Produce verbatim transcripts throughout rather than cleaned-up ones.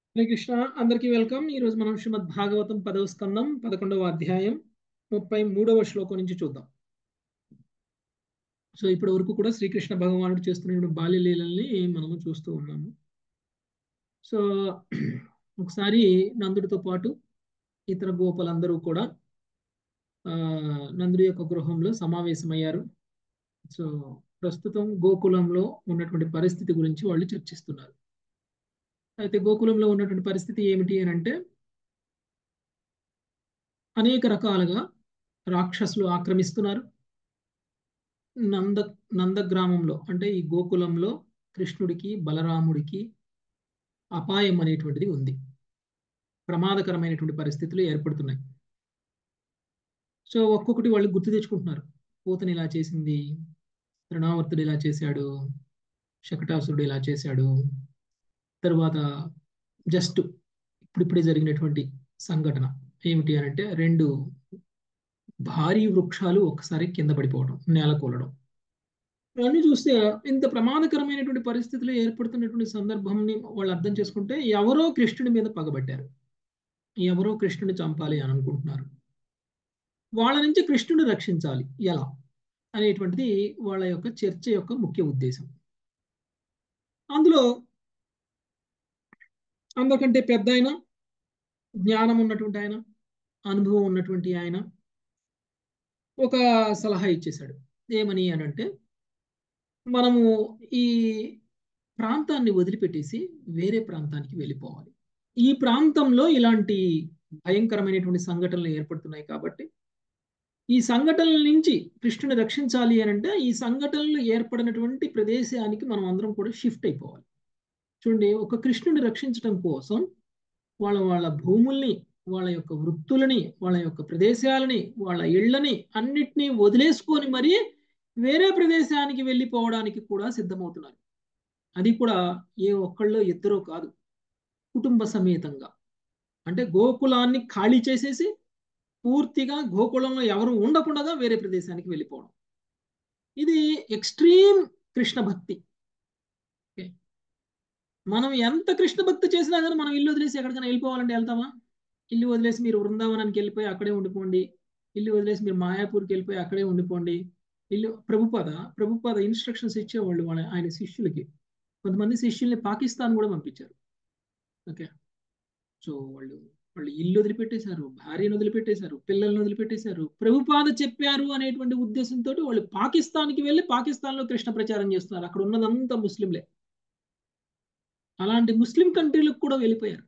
హరే కృష్ణ అందరికీ వెల్కమ్. ఈ రోజు మనం శ్రీమద్ భాగవతం పదవ స్కందం పదకొండవ అధ్యాయం ముప్పై మూడవ శ్లోకం నుంచి చూద్దాం. సో ఇప్పటి వరకు కూడా శ్రీకృష్ణ భగవానుడు చేస్తున్న బాల్య లీలల్ని మనము చూస్తూ ఉన్నాము. సో ఒకసారి నందుడితో పాటు ఇతర గోపలందరూ కూడా ఆ నందుడి యొక్క గృహంలో సమావేశమయ్యారు. సో ప్రస్తుతం గోకులంలో ఉన్నటువంటి పరిస్థితి గురించి వాళ్ళు చర్చిస్తున్నారు. అయితే గోకులంలో ఉన్నటువంటి పరిస్థితి ఏమిటి అని అంటే అనేక రకాలుగా రాక్షసులు ఆక్రమిస్తున్నారు. నంద నందగ్రామంలో అంటే ఈ గోకులంలో కృష్ణుడికి బలరాముడికి అపాయం అనేటువంటిది ఉంది. ప్రమాదకరమైనటువంటి పరిస్థితులు ఏర్పడుతున్నాయి. సో ఒక్కొక్కటి వాళ్ళు గుర్తు తెచ్చుకుంటున్నారు. పూతని ఇలా చేసింది, తృణావర్తుడు ఇలా చేశాడు, శకటాసురుడు ఇలా చేశాడు, తరువాత జస్ట్ ఇప్పుడిప్పుడే జరిగినటువంటి సంఘటన ఏమిటి అని అంటే రెండు భారీ వృక్షాలు ఒక్కసారి కింద పడిపోవడం, నేల కూలడం. ఇవన్నీ చూస్తే ఇంత ప్రమాదకరమైనటువంటి పరిస్థితులు ఏర్పడుతున్నటువంటి సందర్భంని వాళ్ళు అర్థం చేసుకుంటే ఎవరో కృష్ణుడి మీద పగబట్టారు, ఎవరో కృష్ణుని చంపాలి అని అనుకుంటున్నారు. వాళ్ళ నుంచి కృష్ణుని రక్షించాలి ఎలా అనేటువంటిది వాళ్ళ యొక్క చర్చ యొక్క ముఖ్య ఉద్దేశం. అందులో అందరికంటే పెద్ద ఆయన, జ్ఞానం ఉన్నటువంటి ఆయన, అనుభవం ఉన్నటువంటి ఆయన ఒక సలహా ఇచ్చేశాడు. ఏమని అని అంటే మనము ఈ ప్రాంతాన్ని వదిలిపెట్టేసి వేరే ప్రాంతానికి వెళ్ళిపోవాలి. ఈ ప్రాంతంలో ఇలాంటి భయంకరమైనటువంటి సంఘటనలు ఏర్పడుతున్నాయి కాబట్టి ఈ సంఘటనల నుంచి కృష్ణుని రక్షించాలి అని అంటే ఈ సంఘటనలు ఏర్పడినటువంటి ప్రదేశానికి మనం అందరం కూడా షిఫ్ట్ అయిపోవాలి. చూడండి, ఒక కృష్ణుని రక్షించడం కోసం వాళ్ళ వాళ్ళ భూముల్ని, వాళ్ళ యొక్క వృత్తులని, వాళ్ళ యొక్క ప్రదేశాలని, వాళ్ళ ఇళ్లని అన్నిటినీ వదిలేసుకొని మరీ వేరే ప్రదేశానికి వెళ్ళిపోవడానికి కూడా సిద్ధమవుతున్నారు. అది కూడా ఏ ఒక్కళ్ళో ఇద్దరో కాదు, కుటుంబ సమేతంగా. అంటే గోకులాన్ని ఖాళీ చేసేసి పూర్తిగా గోకులంలో ఎవరు ఉండకుండా వేరే ప్రదేశానికి వెళ్ళిపోవడం. ఇది ఎక్స్ట్రీమ్ కృష్ణ భక్తి. మనం ఎంత కృష్ణ భక్తి చేసినా కానీ మనం ఇల్లు వదిలేసి ఎక్కడికైనా వెళ్ళిపోవాలంటే వెళ్తామా? ఇల్లు వదిలేసి మీరు వృందావనానికి వెళ్ళిపోయి అక్కడే ఉండిపోండి, ఇల్లు వదిలేసి మీరు మాయాపూర్కి వెళ్ళిపోయి అక్కడే ఉండిపోండి. ఇల్లు ప్రభుపాద ప్రభుపాద ఇన్స్ట్రక్షన్స్ ఇచ్చేవాళ్ళు వాళ్ళ ఆయన శిష్యులకి. కొంతమంది శిష్యుల్ని పాకిస్తాన్ కూడా పంపించారు. ఓకే, సో వాళ్ళు వాళ్ళు ఇల్లు వదిలిపెట్టేశారు, భార్యను వదిలిపెట్టేశారు, పిల్లల్ని వదిలిపెట్టేశారు. ప్రభుపాద చెప్పారు అనేటువంటి ఉద్దేశంతో వాళ్ళు పాకిస్తాన్కి వెళ్ళి పాకిస్తాన్లో కృష్ణ ప్రచారం చేస్తున్నారు. అక్కడ ఉన్నదంతా ముస్లింలే. అలాంటి ముస్లిం కంట్రీలకు కూడా వెళ్ళిపోయారు.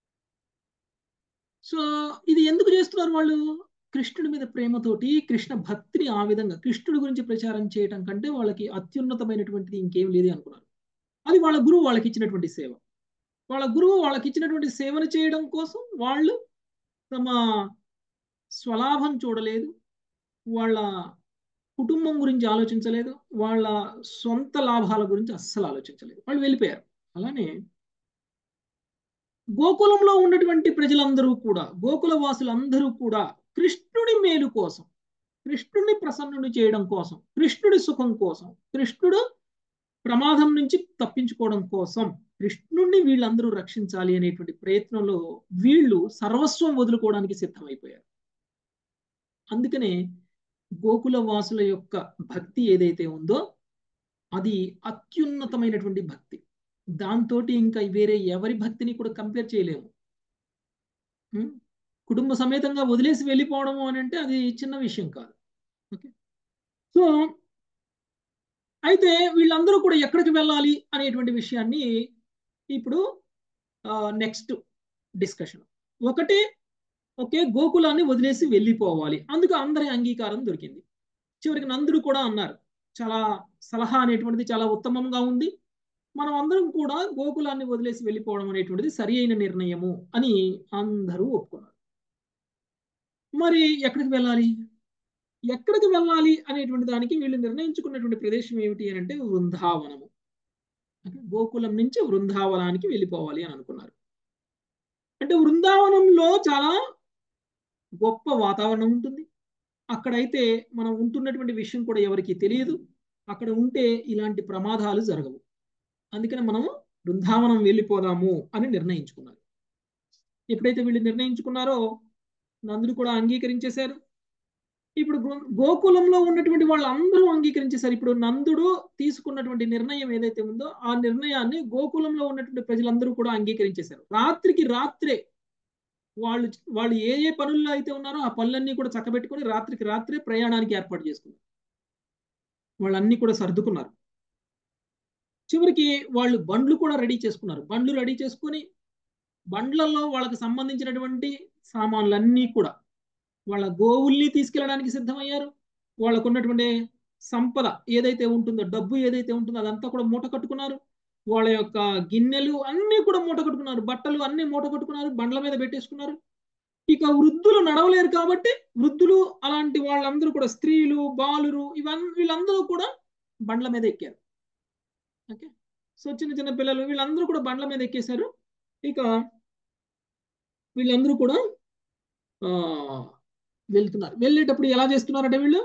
సో ఇది ఎందుకు చేస్తున్నారు వాళ్ళు? కృష్ణుడి మీద ప్రేమతోటి, కృష్ణ భక్తిని ఆ విధంగా కృష్ణుడి గురించి ప్రచారం చేయటం కంటే వాళ్ళకి అత్యున్నతమైనటువంటిది ఇంకేం లేదు అనుకున్నారు. అది వాళ్ళ గురువు వాళ్ళకి ఇచ్చినటువంటి సేవ. వాళ్ళ గురువు వాళ్ళకి ఇచ్చినటువంటి సేవను చేయడం కోసం వాళ్ళు తమ స్వలాభం చూడలేదు, వాళ్ళ కుటుంబం గురించి ఆలోచించలేదు, వాళ్ళ సొంత లాభాల గురించి అస్సలు ఆలోచించలేదు, వాళ్ళు వెళ్ళిపోయారు. అలానే గోకులంలో ఉన్నటువంటి ప్రజలందరూ కూడా, గోకుల వాసులందరూ కూడా కృష్ణుడి మేలు కోసం, కృష్ణుడిని ప్రసన్నుని చేయడం కోసం, కృష్ణుడి సుఖం కోసం, కృష్ణుడు ప్రమాదం నుంచి తప్పించుకోవడం కోసం కృష్ణుడిని వీళ్ళందరూ రక్షించాలి అనేటువంటి ప్రయత్నంలో వీళ్ళు సర్వస్వం వదులుకోవడానికి సిద్ధమైపోయారు. అందుకనే గోకుల వాసుల యొక్క భక్తి ఏదైతే ఉందో అది అత్యున్నతమైనటువంటి భక్తి. దాంతో ఇంకా వేరే ఎవరి భక్తిని కూడా కంపేర్ చేయలేము. కుటుంబ సమేతంగా వదిలేసి వెళ్ళిపోవడము అని అంటే అది చిన్న విషయం కాదు. ఓకే, సో అయితే వీళ్ళందరూ కూడా ఎక్కడికి వెళ్ళాలి అనేటువంటి విషయాన్ని ఇప్పుడు నెక్స్ట్ డిస్కషన్. ఒకటి, ఓకే గోకులాన్ని వదిలేసి వెళ్ళిపోవాలి, అందుకు అందరి అంగీకారం దొరికింది. చివరికి నందుడు కూడా అన్నారు, చాలా సలహా అనేటువంటిది చాలా ఉత్తమంగా ఉంది, మనం అందరం కూడా గోకులాన్ని వదిలేసి వెళ్ళిపోవడం అనేటువంటిది సరి అయిన నిర్ణయము అని అందరూ ఒప్పుకున్నారు. మరి ఎక్కడికి వెళ్ళాలి, ఎక్కడికి వెళ్ళాలి అనేటువంటి దానికి వీళ్ళు నిర్ణయించుకున్నటువంటి ప్రదేశం ఏమిటి అని అంటే వృందావనము. గోకులం నుంచి వృందావనానికి వెళ్ళిపోవాలి అని అనుకున్నారు. అంటే వృందావనంలో చాలా గొప్ప వాతావరణం ఉంటుంది. అక్కడైతే మనం ఉంటున్నటువంటి విషయం కూడా ఎవరికి తెలియదు. అక్కడ ఉంటే ఇలాంటి ప్రమాదాలు జరగవు. అందుకని మనం బృందావనం వెళ్ళిపోదాము అని నిర్ణయించుకున్నారు. ఎప్పుడైతే వీళ్ళు నిర్ణయించుకున్నారో నందుడు కూడా అంగీకరించేశారు. ఇప్పుడు గోకులంలో ఉన్నటువంటి వాళ్ళందరూ అంగీకరించేశారు. ఇప్పుడు నందుడు తీసుకున్నటువంటి నిర్ణయం ఏదైతే ఉందో ఆ నిర్ణయాన్ని గోకులంలో ఉన్నటువంటి ప్రజలందరూ కూడా అంగీకరించేశారు. రాత్రికి రాత్రే వాళ్ళు వాళ్ళు ఏ ఏ పనుల్లో అయితే ఉన్నారో ఆ పనులన్నీ కూడా చక్కబెట్టుకొని రాత్రికి రాత్రే ప్రయాణానికి ఏర్పాటు చేసుకున్నారు. వాళ్ళన్నీ కూడా సర్దుకున్నారు. చివరికి వాళ్ళు బండ్లు కూడా రెడీ చేసుకున్నారు. బండ్లు రెడీ చేసుకొని బండ్లలో వాళ్ళకి సంబంధించినటువంటి సామాన్లన్నీ కూడా వాళ్ళ గోవుల్ని తీసుకెళ్ళడానికి సిద్ధమయ్యారు. వాళ్ళకు ఉన్నటువంటి సంపద ఏదైతే ఉంటుందో, డబ్బు ఏదైతే ఉంటుందో అదంతా కూడా మూట కట్టుకున్నారు. వాళ్ళ యొక్క గిన్నెలు అన్నీ కూడా మూట కట్టుకున్నారు. బట్టలు అన్ని మూట కట్టుకున్నారు, బండ్ల మీద పెట్టేసుకున్నారు. ఇక వృద్ధులు నడవలేరు కాబట్టి వృద్ధులు అలాంటి వాళ్ళందరూ కూడా స్త్రీలు, బాలురు ఇవన్నీ వీళ్ళందరూ కూడా బండ్ల మీద ఎక్కారు. ఓకే, సో చిన్న చిన్న పిల్లలు వీళ్ళందరూ కూడా బండ్ల మీద ఎక్కేశారు. ఇక వీళ్ళందరూ కూడా ఆ వెళ్తున్నారు. వెళ్ళేటప్పుడు ఎలా చేస్తున్నారంటే వీళ్ళు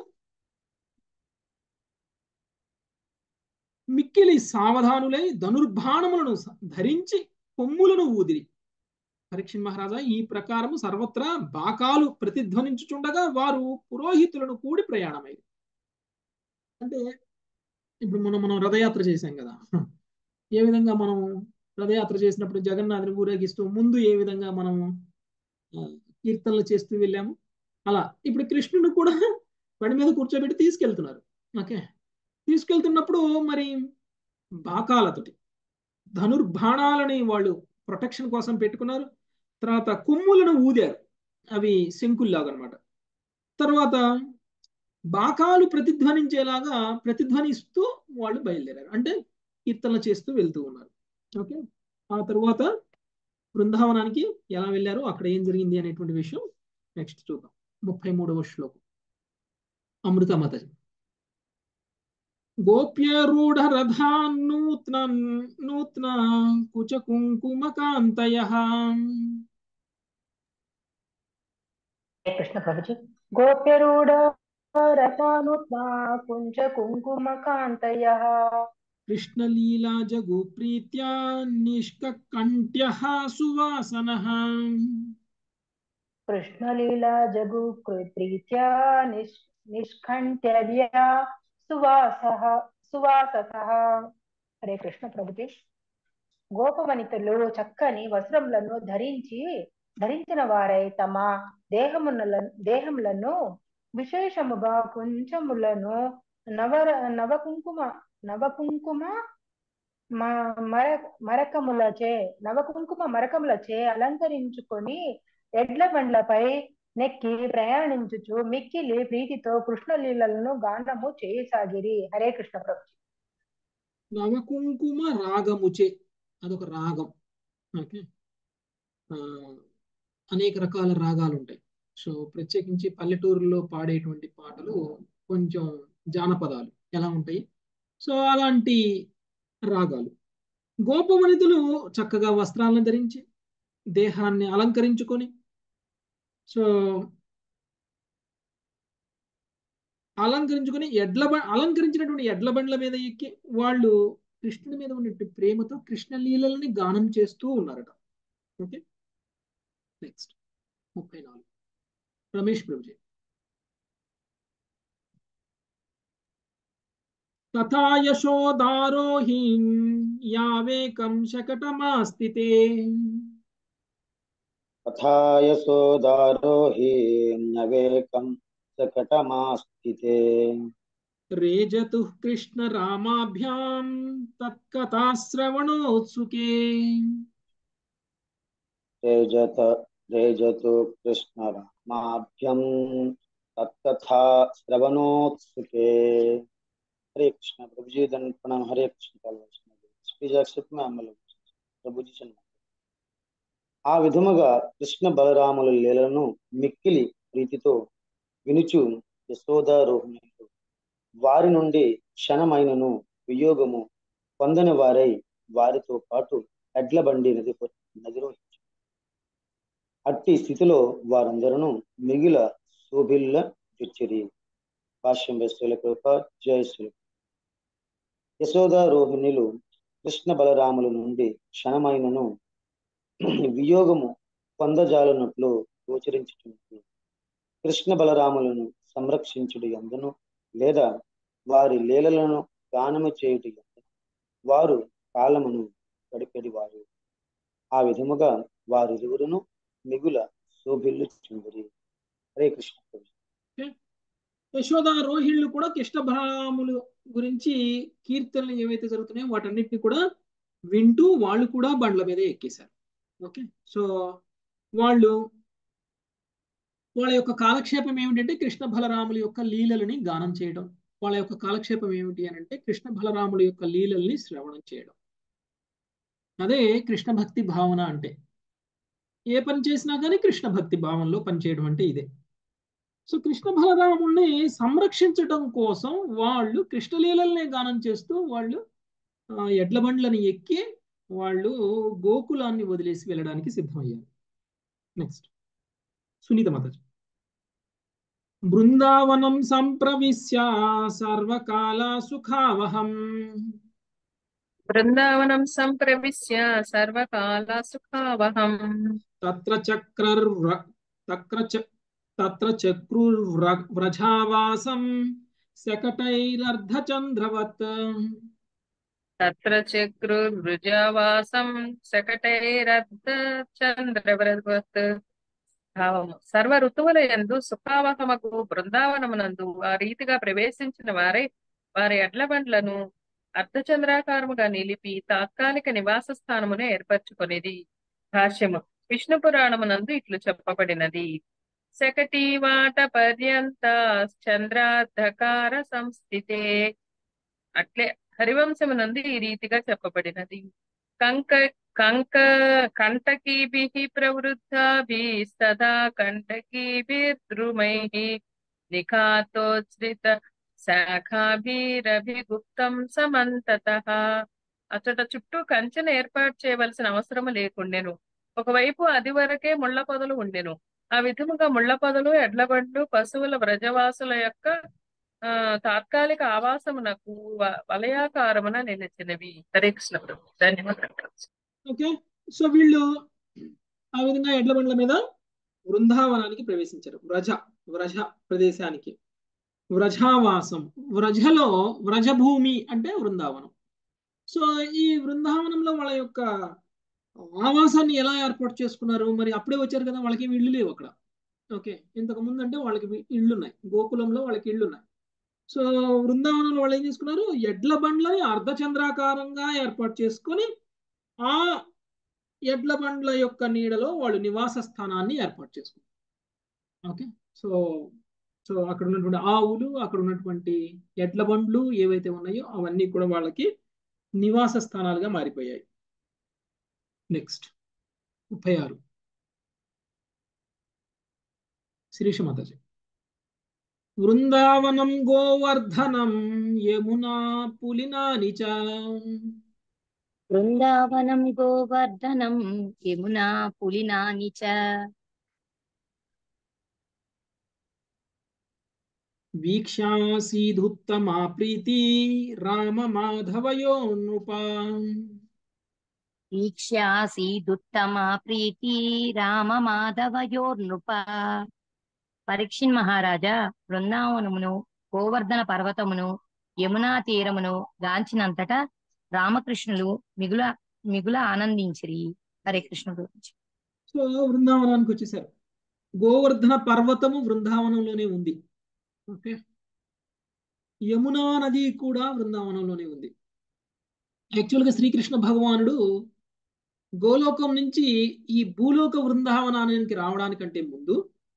మిక్కిలి సావధానులై ధనుర్బాణములను ధరించి కొమ్ములను ఊదిరి. పరీక్షణ్ మహారాజా ఈ ప్రకారము సర్వత్రా బాకాలు ప్రతిధ్వనించుచుండగా వారు పురోహితులను కూడి ప్రయాణమైంది. అంటే ఇప్పుడు మనం మనం రథయాత్ర చేశాం కదా, ఏ విధంగా మనం రథయాత్ర చేసినప్పుడు జగన్నాథుని ఊరేగిస్తూ ముందు ఏ విధంగా మనము కీర్తనలు చేస్తూ వెళ్ళాము, అలా ఇప్పుడు కృష్ణుడు కూడా బండి మీద కూర్చోబెట్టి తీసుకెళ్తున్నారు. ఓకే, తీసుకెళ్తున్నప్పుడు మరి బాకాలతోటి ధనుర్బాణాలని వాళ్ళు ప్రొటెక్షన్ కోసం పెట్టుకున్నారు. తర్వాత కొమ్ములను ఊదారు, అవి శంకుల్లాగా అనమాట. తర్వాత బాకాలు ప్రతిధ్వనించేలాగా ప్రతిధ్వనిస్తూ వాళ్ళు బయలుదేరారు, అంటే కీర్తనలు చేస్తూ వెళ్తూ ఉన్నారు. ఓకే, ఆ తర్వాత బృందావనానికి ఎలా వెళ్ళారో అక్కడ ఏం జరిగింది అనేటువంటి విషయం నెక్స్ట్ చూద్దాం. ముప్పై మూడవ శ్లోకం అమృతమత. గోప్యరూఢ రథాన్ నూత్న నూత్న కుచ కుంకుమకాంతయః. కృష్ణ ప్రభుజీ. గోప్యరూఢ రథానూత్న కుంచ కుంకుమకాంతయః కృష్ణలీలా జగోప్రీత్యా నిష్కంఠ్యః సువాసనః. కృష్ణలీలా జగు ప్రీత్యా నిష్కంఠ్యర్యా సువాసః సువాససః. హరే కృష్ణ ప్రభుజీ. గోపవనితలు చక్కని వస్త్రములను ధరించి ధరించిన వారై తమ దేహముల దేహములను విశేషముగా కుంచములను నవ నవకుంకుమ నవకుంకుమ మర మరకములచే నవకుంకుమ మరకములచే అలంకరించుకొని ఎడ్ల బండ్లపై నెక్కి ప్రయాణించుచు మిక్కిలి ప్రీతితో కృష్ణలీలలను గానము చేయసాగిరి. హరే కృష్ణ ప్రభు. నవకుంకుమ రాగముచే, అదొక రాగం. ఓకే, అనేక రకాల రాగాలు ఉంటాయి. సో ప్రత్యేకించి పల్లెటూరులో పాడేటువంటి పాటలు కొంచెం జానపదాలు ఎలా ఉంటాయి, సో అలాంటి రాగాలు. గోపవనితులు చక్కగా వస్త్రాలను ధరించి దేహాన్ని అలంకరించుకొని, సో అలంకరించుకొని ఎడ్ల అలంకరించినటువంటి ఎడ్ల బండ్ల మీద ఎక్కి వాళ్ళు కృష్ణుడి మీద ఉన్నట్టు ప్రేమతో కృష్ణ లీలలని గానం చేస్తూ ఉన్నారట. ఓకే, నెక్స్ట్ ముప్పై నాలుగు రమేష్ ప్రభుజీ. తథా యశోదారోహిం యావేకం శకటమాస్థితే. తథా యశోదారోహిం యావేకం శకటమాస్థితే. రేజతు కృష్ణ రామాభ్యాం తత్కథాశ్రవణోత్సుకే. రేజత రేజతు కృష్ణ రామాభ్యం తత్కథా శ్రవణోత్సుకే. हरे कृष्ण प्रभु जी, दंड प्रणाम। हरे कृष्ण ప్రభు జీ చంద్ర. ఆ విధముగా కృష్ణ బలరాముల లీలను మిక్కిలి ప్రీతితో వినుచు యశోదారోహిణులు వారి నుండి క్షణమైనను వియోగము పొందని వారై వారితో పాటు ఎడ్ల బండి నది నదిరోహించు. అట్టి స్థితిలో వారందరూ మిగిల శోభిల్ల చుచ్చిరి. భాష్యం వేస్తుల కృప. జయ శ్రీ. యశోదారోహిణులు కృష్ణ బలరాముల నుండి క్షణమైనను వియోగము పొందజాలనట్లు గోచరించుచున్నది. కృష్ణ బలరాములను సంరక్షించుడి అందును లేదా వారి లీలలను గానము చేయుటి అందును వారు కాలమును గడిపెడి వారు. ఆ విధముగా వారిరువురును మిగుల శోభిల్లుచుండిరి. హరే కృష్ణ. యశోద రోహిళ్ళు కూడా కృష్ణ బలరాములు గురించి కీర్తనలు ఏవైతే జరుగుతున్నాయో వాటన్నిటిని కూడా వింటూ వాళ్ళు కూడా బండ్ల మీద ఎక్కేశారు. ఓకే, సో వాళ్ళు వాళ్ళ యొక్క కాలక్షేపం ఏమిటంటే కృష్ణ బలరాముల యొక్క లీలలని గానం చేయడం. వాళ్ళ యొక్క కాలక్షేపం ఏమిటి అని అంటే కృష్ణ బలరాముల యొక్క లీలల్ని శ్రవణం చేయడం. అదే కృష్ణ భక్తి భావన అంటే. ఏ పని చేసినా కానీ కృష్ణ భక్తి భావనలో పనిచేయడం అంటే ఇదే. సో కృష్ణ బలరాముల్ని సంరక్షించడం కోసం వాళ్ళు కృష్ణలీలల్ని గానం చేస్తూ వాళ్ళు ఎడ్ల బండ్లను ఎక్కి వాళ్ళు గోకులాన్ని వదిలేసి వెళ్ళడానికి సిద్ధమయ్యారు. నెక్స్ట్ సునీత మాతాజీ. బృందావనం సంప్రవిశ్య సర్వకాల సుఖావహం బృందావనం సంప్రవిశ్య సర్వకాల సుఖావహం తత్ర చక్రర్ తత్ర తత్ర చక్రుర్వ్రజావాసం శకటైరర్ధచంద్రవత్ తత్ర చక్రుర్వృజావాసం శకటైరర్ధచంద్రవత్ భావము. సర్వ ఋతువుల యందు సుఖావహమకు బృందావనమునందు ఆ రీతిగా ప్రవేశించిన వారే వారి ఎడ్ల బండ్లను అర్ధచంద్రాకారముగా నిలిపి తాత్కాలిక నివాస స్థానమును ఏర్పరచుకొనిది. భాష్యము. విష్ణు పురాణమునందు ఇట్లు చెప్పబడినది. శకటీవాట పర్యంత చంద్రార్ధకార సంస్థితే. అట్లే హరివంశమునందు ఈ రీతిగా చెప్పబడినది. కంక కంక కంటకీభిః ప్రవృద్ధాభిస్తదా కంటకీభిర్ద్రుమైః నిఖాతోచ్ఛ్రిత శాఖాభిరభిగుప్తం సమంతతః. అచ్చట చుట్టూ కంచెను ఏర్పాటు చేయవలసిన అవసరం లేకుండెను. ఒకవైపు అది వరకే ముళ్ల పొదలు ఉండెను. ఆ విధముగా ముళ్ల పొదలు ఎడ్లబండ్లు పశువుల వ్రజవాసుల యొక్క ఆ తాత్కాలిక ఆవాసమునకు వలయాకారమున నిలిచినవి. హరే కృష్ణ ప్రభు. ధన్యవాదాలు. ఓకే, సో వీళ్ళు ఆ విధంగా ఎడ్ల బండ్ల మీద బృందావనానికి ప్రవేశించారు. వ్రజ వ్రజ ప్రదేశానికి. వ్రజావాసం, వ్రజలో వ్రజభూమి అంటే బృందావనం. సో ఈ బృందావనంలో వాళ్ళ యొక్క ఆవాసాన్ని ఎలా ఏర్పాటు చేసుకున్నారు? మరి అప్పుడే వచ్చారు కదా, వాళ్ళకి ఇళ్ళు లేవు అక్కడ. ఓకే, ఇంతకు ముందు అంటే వాళ్ళకి ఇళ్ళు ఉన్నాయి, గోకులంలో వాళ్ళకి ఇళ్ళు ఉన్నాయి. సో బృందావనంలో వాళ్ళు ఏం చేసుకున్నారు? ఎడ్ల బండ్లని అర్ధచంద్రాకారంగా ఏర్పాటు చేసుకొని ఆ ఎడ్ల బండ్ల యొక్క నీడలో వాళ్ళు నివాస స్థానాన్ని ఏర్పాటు చేసుకున్నారు. ఓకే, సో సో అక్కడ ఉన్నటువంటి ఆవులు, అక్కడ ఉన్నటువంటి ఎడ్ల బండ్లు ఏవైతే ఉన్నాయో అవన్నీ కూడా వాళ్ళకి నివాస స్థానాలుగా మారిపోయాయి. నెక్స్ట్ ముప్పై ఆరు శిరీష మాతాజీ. వృందావనం గోవర్ధనం యమునా పులినాని చ. బృందావనం గోవర్ధనం యమునా పులినాని చ. వీక్షాసీదుత్తమా ప్రీతి రామ మాధవయో నృప. వీక్ష్యాసీదుత్తమా ప్రీతి రామ మాధవయోర్నృప. పరీక్షిన్ మహారాజా బృందావనమును గోవర్ధన పర్వతమును యమునా తీరమును గాంచినంతటా రామకృష్ణులు మిగుల మిగుల ఆనందించిరి. హరే కృష్ణ గురించి. సో బృందావనానికి వచ్చేసారు. గోవర్ధన పర్వతము బృందావనంలోనే ఉంది. ఓకే, యమునా నది కూడా బృందావనంలోనే ఉంది. యాక్చువల్గా శ్రీకృష్ణ భగవానుడు గోలోకం నుంచి ఈ భూలోక బృందావనానికి రావడానికంటే ముందు,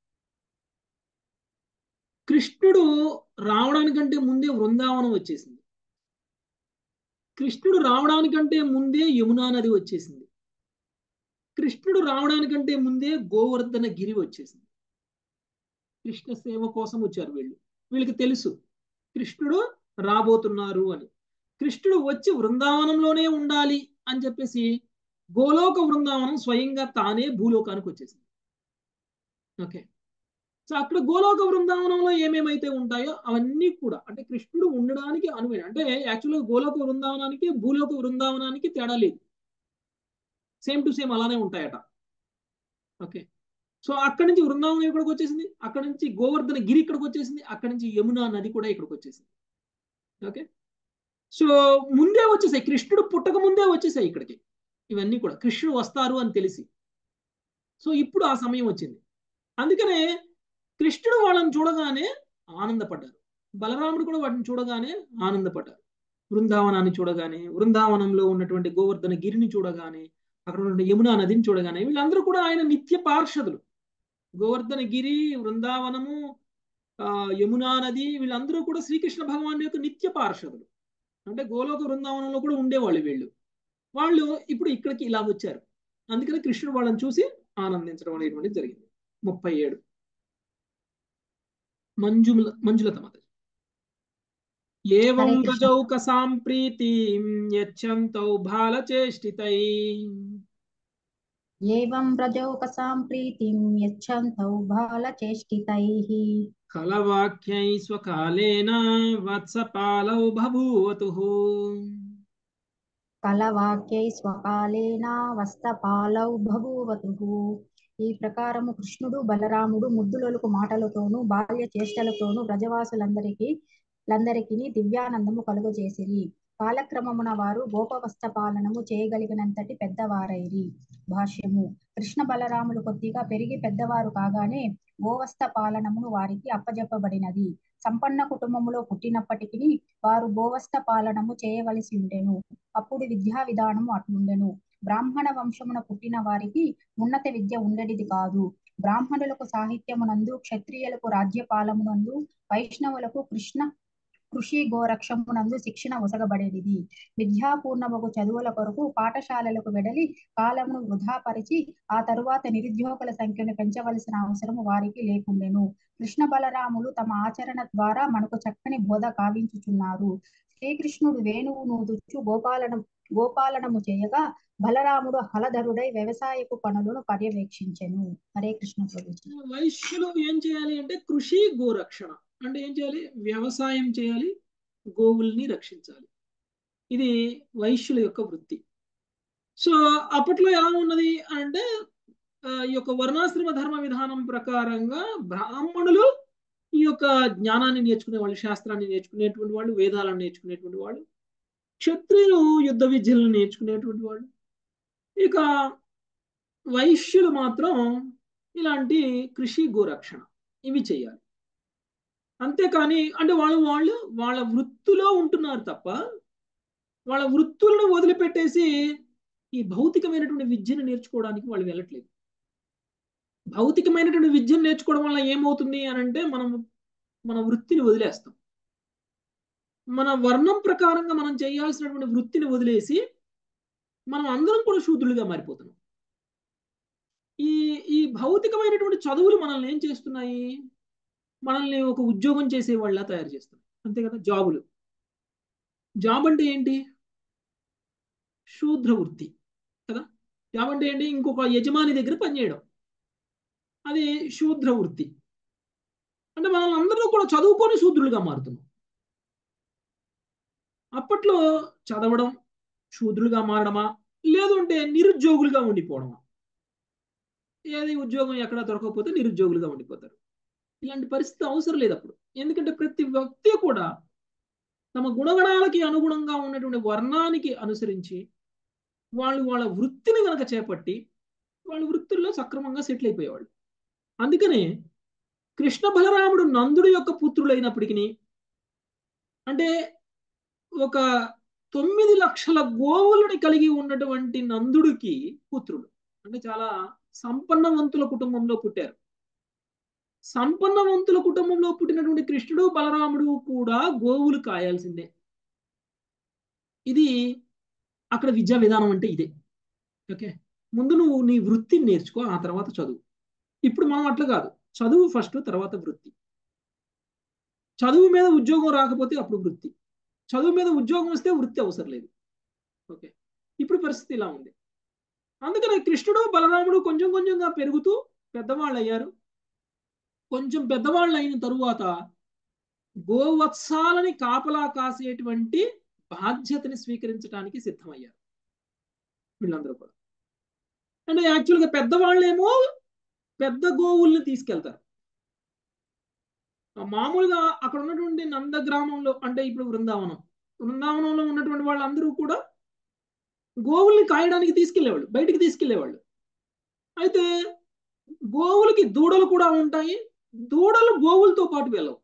కృష్ణుడు రావడానికంటే ముందే బృందావనం వచ్చేసింది. కృష్ణుడు రావడానికంటే ముందే యమునా నది వచ్చేసింది. కృష్ణుడు రావడానికంటే ముందే గోవర్ధన గిరి వచ్చేసింది. కృష్ణ సేవ కోసం వచ్చారు వీళ్ళు. వీళ్ళకి తెలుసు కృష్ణుడు రాబోతున్నారు అని. కృష్ణుడు వచ్చి బృందావనంలోనే ఉండాలి అని చెప్పేసి గోలోక బృందావనం స్వయంగా తానే భూలోకానికి వచ్చేసింది. ఓకే, సో అక్కడ గోలోక బృందావనంలో ఏమేమైతే ఉంటాయో అవన్నీ కూడా అంటే కృష్ణుడు ఉండడానికి అనువైన, అంటే యాక్చువల్గా గోలోక బృందావనానికి భూలోక బృందావనానికి తేడా లేదు, సేమ్ టు సేమ్ అలానే ఉంటాయట. ఓకే. సో అక్కడి నుంచి వృందావనం ఇక్కడికి వచ్చేసింది, అక్కడి నుంచి గోవర్ధన గిరి ఇక్కడికి వచ్చేసింది, అక్కడి నుంచి యమునా నది కూడా ఇక్కడికి వచ్చేసింది. ఓకే. సో ముందే వచ్చేసాయి, కృష్ణుడు పుట్టక ముందే వచ్చేసాయి ఇక్కడికి ఇవన్నీ కూడా, కృష్ణుడు వస్తారు అని తెలిసి. సో ఇప్పుడు ఆ సమయం వచ్చింది. అందుకనే కృష్ణుడు వాళ్ళని చూడగానే ఆనందపడ్డారు, బలరాముడు కూడా వాటిని చూడగానే ఆనందపడ్డారు. బృందావనాన్ని చూడగానే, బృందావనంలో ఉన్నటువంటి గోవర్ధన గిరిని చూడగానే, అక్కడ ఉన్న యమునా నదిని చూడగానే, వీళ్ళందరూ కూడా ఆయన నిత్య పార్షదులు. గోవర్ధన గిరి, బృందావనము, ఆ యమునా నది, వీళ్ళందరూ కూడా శ్రీకృష్ణ భగవాన్ యొక్క నిత్య పార్షదులు. అంటే గోలోక బృందావనంలో కూడా ఉండేవాళ్ళు వీళ్ళు. వాళ్ళు ఇప్పుడు ఇక్కడికి ఇలా వచ్చారు. అందుకని కృష్ణుడు వాళ్ళని చూసి ఆనందించడం అనేటువంటిది జరిగింది. ముప్పై ఏడు మంజుల మంజులత మాత. ఏవం హరే కృష్ణ. రజౌక సాంప్రీతిం యచ్చంతౌ బాలచేష్టితై ఏవం రజౌకసాం ప్రీతిం యచ్చంతౌ బాలచేష్టితైః కలవాక్యై స్వకాలేన వత్సపాలౌ బభూవతుః. కలవాక్యై స్వకాలేన వస్తపాలౌ బభూవతుః. ఈ ప్రకారము కృష్ణుడు బలరాముడు ముద్దులొలుకు మాటలతోనూ బాల్య చేష్టలతోనూ బ్రజవాసులందరికీ లందరికీ దివ్యానందము కలుగజేసిరి. కాలక్రమమున వారు గోపవస్త పాలనము చేయగలిగినంతటి పెద్దవారైరి. భాష్యము. కృష్ణ బలరాములు కొద్దిగా పెరిగి పెద్దవారు కాగానే గోవస్త పాలనమును వారికి అప్పజెప్పబడినది. సంపన్న కుటుంబములో పుట్టినప్పటికీ వారు గోవస్త పాలనము చేయవలసి ఉండెను. అప్పుడు విద్యా విధానము అట్లుండెను. బ్రాహ్మణ వంశమున పుట్టిన వారికి ఉన్నత విద్య ఉండేది కాదు. బ్రాహ్మణులకు సాహిత్యమునందు, క్షత్రియులకు రాజ్యపాలమునందు, వైష్ణవులకు కృష్ణ కృషి గోరక్షమునందు శిక్షణ ఒసగబడేది. విద్యాపూర్ణమగు చదువుల కొరకు పాఠశాలలకు వెడలి కాలమును వృధాపరిచి ఆ తరువాత నిరుద్యోగుల సంఖ్యను పెంచవలసిన అవసరము వారికి లేకుండెను. కృష్ణ బలరాములు తమ ఆచరణ ద్వారా మనకు చక్కని బోధ కావించుచున్నారు. శ్రీకృష్ణుడు వేణువు నూదుచు గోపాలన గోపాలనము చేయగా బలరాముడు హలధరుడై వ్యవసాయపు పనులను పర్యవేక్షించెను. హరే కృష్ణ ప్రభుజీ. వైశ్యులు ఏం చేయాలి అంటే కృషి గోరక్షణ అంటే ఏం చేయాలి? వ్యవసాయం చేయాలి, గోవుల్ని రక్షించాలి. ఇది వైశ్యుల యొక్క వృత్తి. సో అప్పట్లో ఎలా ఉన్నది అంటే ఈ యొక్క వర్ణాశ్రమ ధర్మ విధానం ప్రకారంగా బ్రాహ్మణులు ఈ యొక్క జ్ఞానాన్ని నేర్చుకునే వాళ్ళు, శాస్త్రాన్ని నేర్చుకునేటువంటి వాళ్ళు, వేదాలను నేర్చుకునేటువంటి వాళ్ళు, క్షత్రియులు యుద్ధ విద్యలను నేర్చుకునేటువంటి వాళ్ళు, ఇక వైశ్యులు మాత్రం ఇలాంటి కృషి గోరక్షణ ఇవి చేయాలి. అంతేకాని అంటే వాళ్ళు వాళ్ళు వాళ్ళ వృత్తిలో ఉంటున్నారు తప్ప వాళ్ళ వృత్తులను వదిలిపెట్టేసి ఈ భౌతికమైనటువంటి విద్యను నేర్చుకోవడానికి వాళ్ళు వెళ్ళట్లేదు. భౌతికమైనటువంటి విద్యను నేర్చుకోవడం వల్ల ఏమవుతుంది అని అంటే మనం మన వృత్తిని వదిలేస్తాం. మన వర్ణం ప్రకారంగా మనం చేయాల్సినటువంటి వృత్తిని వదిలేసి మనం అందరం కూడా శూద్రులుగా మారిపోతున్నాం. ఈ ఈ భౌతికమైనటువంటి చదువులు మనల్ని ఏం చేస్తున్నాయి? మనల్ని ఒక ఉద్యోగం చేసే వాళ్ళ తయారు చేస్తున్నాయి. అంతే కదా. జాబులు, జాబ్ అంటే ఏంటి? శూద్ర వృత్తి కదా. జాబ్ అంటే ఏంటి? ఇంకొక యజమాని దగ్గర పనిచేయడం, అది శూద్ర వృత్తి. అంటే మనల్ని అందరూ కూడా చదువుకొని శూద్రులుగా మారుతున్నాం. అప్పట్లో చదవడం శూద్రులుగా మారడమా, లేదు అంటే నిరుద్యోగులుగా ఉండిపోవడమా? ఏది ఉద్యోగం ఎక్కడ దొరకకపోతే నిరుద్యోగులుగా ఉండిపోతారు. ఇలాంటి పరిస్థితి అవసరం లేదు అప్పుడు. ఎందుకంటే ప్రతి వ్యక్తి కూడా తమ గుణగణాలకి అనుగుణంగా ఉన్నటువంటి వర్ణానికి అనుసరించి వాళ్ళు వాళ్ళ వృత్తిని కనుక చేపట్టి వాళ్ళ వృత్తుల్లో సక్రమంగా సెటిల్ అయిపోయేవాళ్ళు. అందుకనే కృష్ణ బలరాముడు నందుడి యొక్క పుత్రులైనప్పటికీ, అంటే ఒక తొమ్మిది లక్షల గోవులని కలిగి ఉన్నటువంటి నందుడికి పుత్రుడు, అంటే చాలా సంపన్నవంతుల కుటుంబంలో పుట్టారు. సంపన్నవంతుల కుటుంబంలో పుట్టినటువంటి కృష్ణుడు బలరాముడు కూడా గోవులు కాయాల్సిందే. ఇది అక్కడ విద్యా విధానం అంటే ఇదే. ఓకే, ముందు నువ్వు నీ వృత్తిని నేర్చుకో, ఆ తర్వాత చదువు. ఇప్పుడు మనం అట్లా కాదు, చదువు ఫస్ట్, తర్వాత వృత్తి. చదువు మీద ఉద్యోగం రాకపోతే అప్పుడు వృత్తి, చదువు మీద ఉద్యోగం వస్తే వృత్తి అవసరం లేదు. ఓకే, ఇప్పుడు పరిస్థితి ఇలా ఉంది. అందుకని కృష్ణుడు బలరాముడు కొంచెం కొంచెంగా పెరుగుతూ పెద్దవాళ్ళు అయ్యారు. కొంచెం పెద్దవాళ్ళు అయిన తరువాత గోవత్సాలని కాపలా కాసేటువంటి బాధ్యతని స్వీకరించడానికి సిద్ధమయ్యారు వీళ్ళందరూ కూడా. అంటే యాక్చువల్గా పెద్దవాళ్ళేమో పెద్ద గోవుల్ని తీసుకెళ్తారు. మామూలుగా అక్కడ ఉన్నటువంటి నంద గ్రామంలో అంటే ఇప్పుడు బృందావనం బృందావనంలో ఉన్నటువంటి వాళ్ళందరూ కూడా గోవుల్ని కాయడానికి తీసుకెళ్లేవాళ్ళు, బయటికి తీసుకెళ్లేవాళ్ళు. అయితే గోవులకి దూడలు కూడా ఉంటాయి. దూడలు గోవులతో పాటు వెళ్ళవు.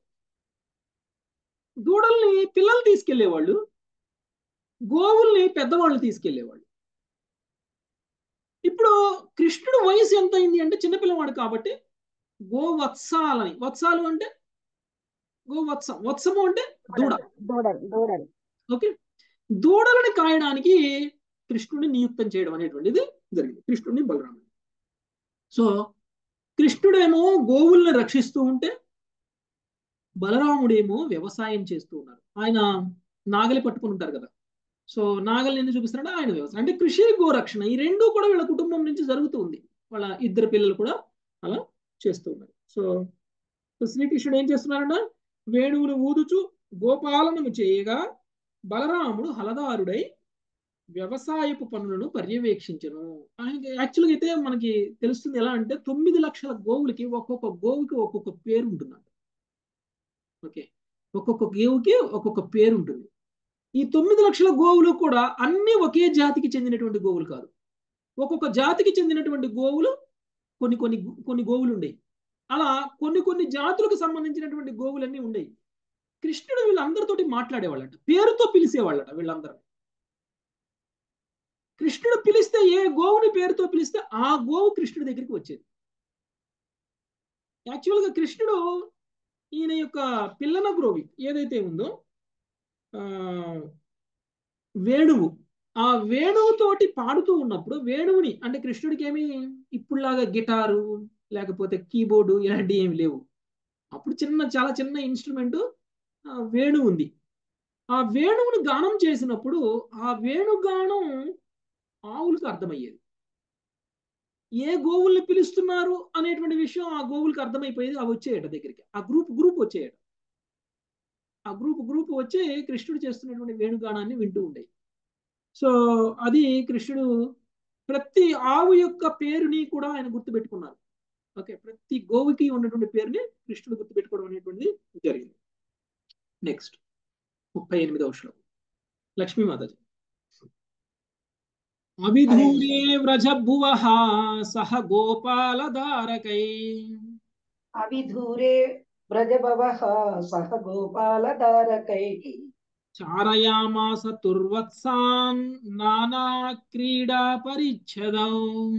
దూడల్ని పిల్లలు తీసుకెళ్లేవాళ్ళు, గోవుల్ని పెద్దవాళ్ళు తీసుకెళ్లేవాళ్ళు. ఇప్పుడు కృష్ణుడు వయసు ఎంత అయింది అంటే చిన్నపిల్లవాడు కాబట్టి గోవత్సాలని, వత్సాలు అంటే గోవత్సం, వత్సము అంటే దూడ. దూడలు దూడలు ఓకే, దూడలని కాయడానికి కృష్ణుడిని నియుక్తం చేయడం అనేటువంటిది జరిగింది, కృష్ణుడిని బలరాముడు. సో కృష్ణుడేమో గోవుల్ని రక్షిస్తూ ఉంటే బలరాముడేమో వ్యవసాయం చేస్తూ ఉన్నారు. ఆయన నాగలి పట్టుకుని ఉంటారు కదా, సో నాగల్ని ఎందుకు చూపిస్తున్నాడు, ఆయన వ్యవసాయం అంటే కృషి గోరక్షణ ఈ రెండు కూడా వీళ్ళ కుటుంబం నుంచి జరుగుతూ ఉంది. వాళ్ళ ఇద్దరు పిల్లలు కూడా అలా చేస్తూ ఉన్నారు. సో శ్రీకృష్ణుడు ఏం చేస్తున్నారన్న, వేణువును ఊదుచు గోపాలనము చేయగా బలరాముడు హలదారుడై వ్యవసాయపు పనులను పర్యవేక్షించను. ఆయనకి యాక్చువల్గా అయితే మనకి తెలుస్తుంది ఎలా అంటే తొమ్మిది లక్షల గోవులకి ఒక్కొక్క గోవుకి ఒక్కొక్క పేరు ఉంటుందంట. ఓకే, ఒక్కొక్క గోవుకి ఒక్కొక్క పేరు ఉంటుంది. ఈ తొమ్మిది లక్షల గోవులు కూడా అన్ని ఒకే జాతికి చెందినటువంటి గోవులు కాదు. ఒక్కొక్క జాతికి చెందినటువంటి గోవులు కొన్ని కొన్ని కొన్ని గోవులు ఉండేవి. అలా కొన్ని కొన్ని జాతులకు సంబంధించినటువంటి గోవులన్నీ ఉండేవి. కృష్ణుడు వీళ్ళందరితోటి మాట్లాడేవాళ్ళట, పేరుతో పిలిచేవాళ్ళట వీళ్ళందరూ. కృష్ణుడు పిలిస్తే ఏ గోవుని పేరుతో పిలిస్తే ఆ గోవు కృష్ణుడి దగ్గరికి వచ్చేది. యాక్చువల్గా కృష్ణుడు ఈయన యొక్క పిల్లన గ్రోవి ఏదైతే ఉందో ఆ వేణువు, ఆ వేణువుతోటి పాడుతూ ఉన్నప్పుడు వేణువుని అంటే కృష్ణుడికి ఏమి ఇప్పుడులాగా గిటారు లేకపోతే కీబోర్డు ఇలాంటివి ఏమి లేవు. అప్పుడు చిన్న చాలా చిన్న ఇన్స్ట్రుమెంట్ వేణువు ఉంది. ఆ వేణువుని గానం చేసినప్పుడు ఆ వేణుగానం ఆవులకు అర్థమయ్యేది. ఏ గోవుల్ని పిలుస్తున్నారు అనేటువంటి విషయం ఆ గోవులకు అర్థమైపోయేది. అవి వచ్చేయట దగ్గరికి, ఆ గ్రూప్ గ్రూప్ వచ్చేయట. ఆ గ్రూప్ గ్రూప్ వచ్చి కృష్ణుడు చేస్తున్నటువంటి వేణుగానాన్ని వింటూ ఉండేది. సో అది కృష్ణుడు ప్రతి ఆవు యొక్క పేరుని కూడా ఆయన గుర్తుపెట్టుకున్నారు. ఓకే, ప్రతి గోవుకి ఉన్నటువంటి పేరుని కృష్ణుడు గుర్తుపెట్టుకోవడం అనేటువంటిది జరిగింది. నెక్స్ట్ ముప్పై ఎనిమిదవ శ్లోకం లక్ష్మీమాతాజీ. అవిధూరే వ్రజభువః సహ గోపాలధారకై అవిధూరే వ్రజభవః సహ గోపాలధారకైః చారయామాస తుర్వత్సాన్ నానా క్రీడా పరిచ్ఛదౌ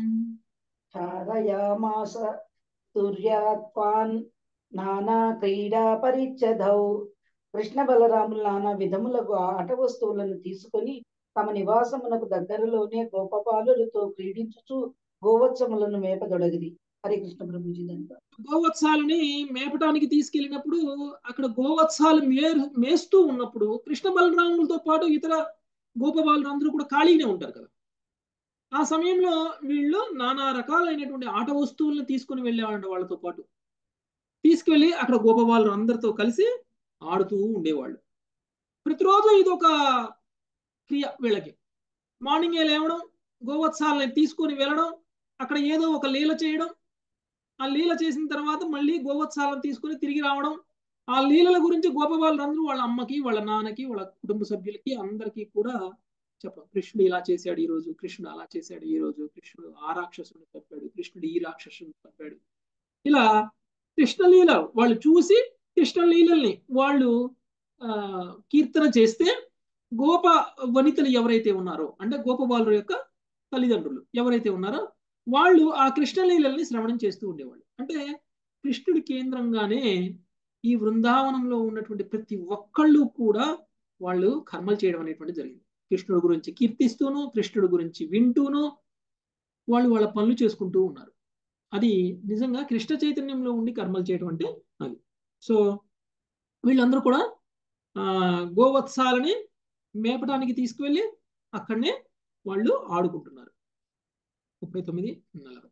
చారయామాస తుర్యాత్వాన్ నానా క్రీడా పరిచ్ఛదౌ. కృష్ణ బలరాములు నానా విధములకు ఆట వస్తువులను తీసుకొని తమ నివాసమునకు దగ్గరలోనే గోపబాలులతో క్రీడించుచు గోవత్సములను మేపదొడగిరి. హరే కృష్ణ ప్రభుజీ. గోవత్సాలని మేపటానికి తీసుకెళ్ళినప్పుడు అక్కడ గోవత్సాలు మే మేస్తూ ఉన్నప్పుడు కృష్ణ బలరాములతో పాటు ఇతర గోపబాలురు అందరూ కూడా ఖాళీనే ఉంటారు కదా. ఆ సమయంలో వీళ్ళు నానా రకాలైనటువంటి ఆట వస్తువులను తీసుకుని వెళ్ళేవాళ్ళంట. వాళ్ళతో పాటు తీసుకువెళ్ళి అక్కడ గోపబాలురు అందరితో కలిసి ఆడుతూ ఉండేవాళ్ళు. ప్రతిరోజు ఇది ఒక క్రియ వీళ్ళకి. మార్నింగే లేవడం, గోవత్సాలని తీసుకొని వెళ్ళడం, అక్కడ ఏదో ఒక లీల చేయడం, ఆ లీల చేసిన తర్వాత మళ్ళీ గోవత్సాలను తీసుకొని తిరిగి రావడం. ఆ లీలల గురించి గోపబాలురందరూ వాళ్ళ అమ్మకి వాళ్ళ నాన్నకి వాళ్ళ కుటుంబ సభ్యులకి అందరికీ కూడా చెప్పడం. కృష్ణుడు ఇలా చేశాడు ఈ రోజు, కృష్ణుడు అలా చేశాడు ఈ రోజు, కృష్ణుడు ఆ రాక్షసుని తప్పాడు, కృష్ణుడు ఈ రాక్షసుని తప్పాడు. ఇలా కృష్ణలీల వాళ్ళు చూసి కృష్ణలీలల్ని వాళ్ళు ఆ కీర్తన చేస్తే గోప వనితలు ఎవరైతే ఉన్నారో అంటే గోపబాలురు యొక్క తల్లిదండ్రులు ఎవరైతే ఉన్నారో వాళ్ళు ఆ కృష్ణలీలల్ని శ్రవణం చేస్తూ ఉండేవాళ్ళు. అంటే కృష్ణుడి కేంద్రంగానే ఈ బృందావనంలో ఉన్నటువంటి ప్రతి ఒక్కళ్ళు కూడా వాళ్ళు కర్మలు చేయడం అనేటువంటి జరిగింది. కృష్ణుడి గురించి కీర్తిస్తూనూ కృష్ణుడి గురించి వింటూనూ వాళ్ళు వాళ్ళ పనులు చేసుకుంటూ ఉన్నారు. అది నిజంగా కృష్ణ చైతన్యంలో ఉండి కర్మలు చేయడం అంటే అది. సో వీళ్ళందరూ కూడా ఆ గోవత్సాలని మేపటానికి తీసుకువెళ్ళి అక్కడనే వాళ్ళు ఆడుకుంటున్నారు. ముప్పై తొమ్మిది నలభై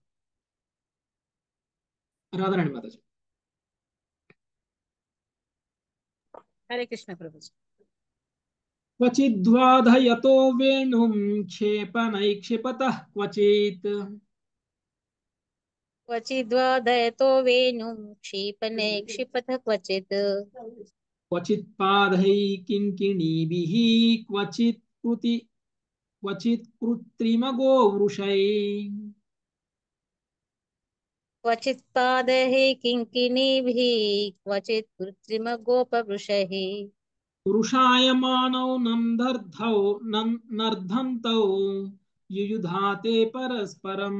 రాధారాణి మాతాజీ. హరే కృష్ణ ప్రభుజీ. క్వచిద్వాధయతో వేణుం క్షేపనైక్షిపతః క్వచిత్ क्वचिद्वा दयतो वेणुं क्षिपणे क्षिपथ क्वचित् क्वचित् पादैः किङ्किणीभिः क्वचित् कृति क्वचित् कृत्रिमगोवृषैः क्वचित् पादैः किङ्किणीभिः क्वचित् कृत्रिमगोपवृषैः पुरुषायमानौ नन्दर्धौ नन्- नर्धन्तौ युयुधाते परस्परम्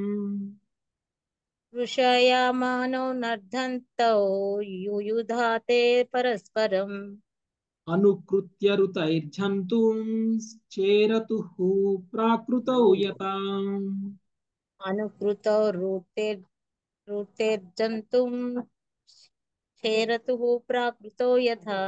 वृषयामानौ नर्धन्तौ युयुधाते परस्परम् अनुकृत्य ऋतैर्जन्तुं चेरतुः प्राकृतौ यथा अनुकृतौ रूटे रूटेर्जन्तुं చేరతుః ప్రాకృతో యథా.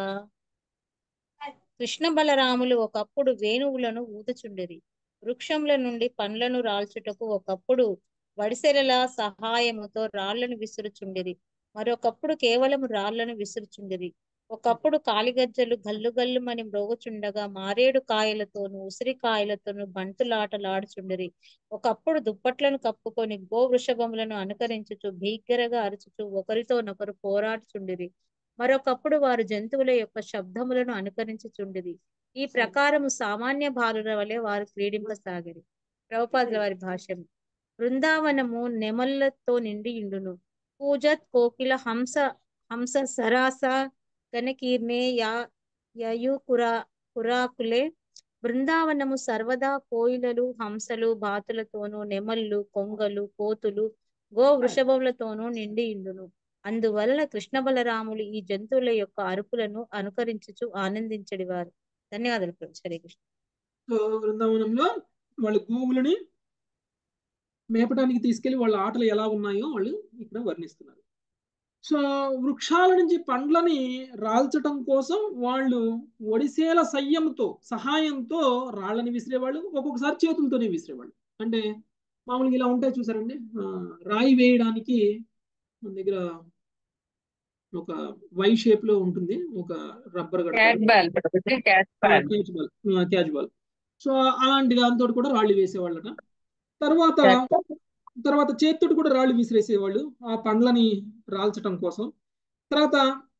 కృష్ణ బలరాములు ఒకప్పుడు వేణువులను ఊదుచుండిరి. వృక్షముల నుండి పండ్లను రాల్చుటకు ఒకప్పుడు వడిసెలల సహాయముతో రాళ్లను విసురుచుండిరి. మరొకప్పుడు కేవలం రాళ్లను విసురుచుండిరి. ఒకప్పుడు కాలిగజ్జలు గల్లు గల్లుమని మ్రోగుచుండగా మారేడు కాయలతోనూ ఉసిరికాయలతోనూ బంతులాటలాడుచుండిరి. ఒకప్పుడు దుప్పట్లను కప్పుకొని గో వృషభములను అనుకరించుచు భీకరగా అరుచుచు ఒకరితోనొకరు పోరాడుచుండిరి. మరొకప్పుడు వారు జంతువుల యొక్క శబ్దములను అనుకరించుచుండిరి. ఈ ప్రకారము సామాన్య బాలుర వలె వారు క్రీడింపసాగిరి. ప్రభుపాదుల వారి భాష్యం. బృందావనము నెమళ్లతో నిండి ఇండును. పూజత్ కోకిల హంస హంస సరాస గణకీర్ణే యా యయు కురా కురాకులే. బృందావనము సర్వదా కోయిలలు హంసలు బాతులతోనూ నెమళ్ళు కొంగలు కోతులు గో వృషభములతోనూ నిండి ఇండును. అందువలన కృష్ణ బలరాములు ఈ జంతువుల యొక్క అరుపులను అనుకరించుచు ఆనందించడివారు. ధన్యవాదాలు ప్రభు. హరే కృష్ణ. సో బృందావనంలో వాళ్ళు గోవులని మేపటానికి తీసుకెళ్లి వాళ్ళ ఆటలు ఎలా ఉన్నాయో వాళ్ళు ఇక్కడ వర్ణిస్తున్నారు. సో వృక్షాల నుంచి పండ్లని రాల్చటం కోసం వాళ్ళు ఒడిసేల సయ్యంతో సహాయంతో రాళ్ళని విసిరేవాళ్ళు, ఒక్కొక్కసారి చేతులతోనే విసిరేవాళ్ళు. అంటే మామూలుగా ఇలా ఉంటాయి చూసారండి, ఆ, రాయి వేయడానికి మన దగ్గర ఒక వై షేప్ లో ఉంటుంది, ఒక rubber cat ball cat ball catch ball catch ball so అలాంటి దాంతో కూడా రాళ్ళు వేసేవాళ్ళట. తర్వాత తర్వాత చేతితోటి కూడా రాళ్ళు విసిరేసేవాళ్ళు ఆ పండ్లని రాల్చటం కోసం. తర్వాత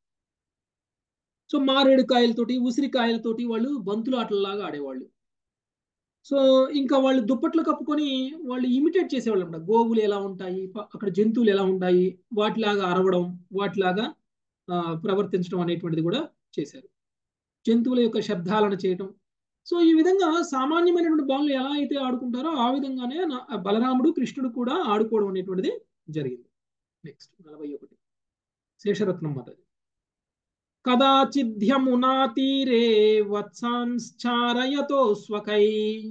సో మారేడు కాయలతోటి ఉసిరికాయలతోటి వాళ్ళు బంతులు ఆటలలాగా ఆడేవాళ్ళు. సో ఇంకా వాళ్ళు దుప్పట్లు కప్పుకొని వాళ్ళు ఇమిటేట్ చేసేవాళ్ళు అనమాట. గోవులు ఎలా ఉంటాయి, ప- అక్కడ జంతువులు ఎలా ఉంటాయి, వాటిలాగా అరవడం, వాటిలాగా ఆ, ప్రవర్తించడం అనేటువంటిది కూడా చేశారు. జంతువుల యొక్క శబ్దాలను చేయటం. సో ఈ విధంగా సామాన్యమైనటువంటి బాలులు ఎలా అయితే ఆడుకుంటారో ఆ విధంగానే నా- బలరాముడు కృష్ణుడు కూడా ఆడుకోవడం అనేటువంటిది జరిగింది. నెక్స్ట్ నలభై ఒకటి శేషరత్నం మాతది. కదాచిద్యమునా తీరే వత్సాంశ్చారయతో స్వకై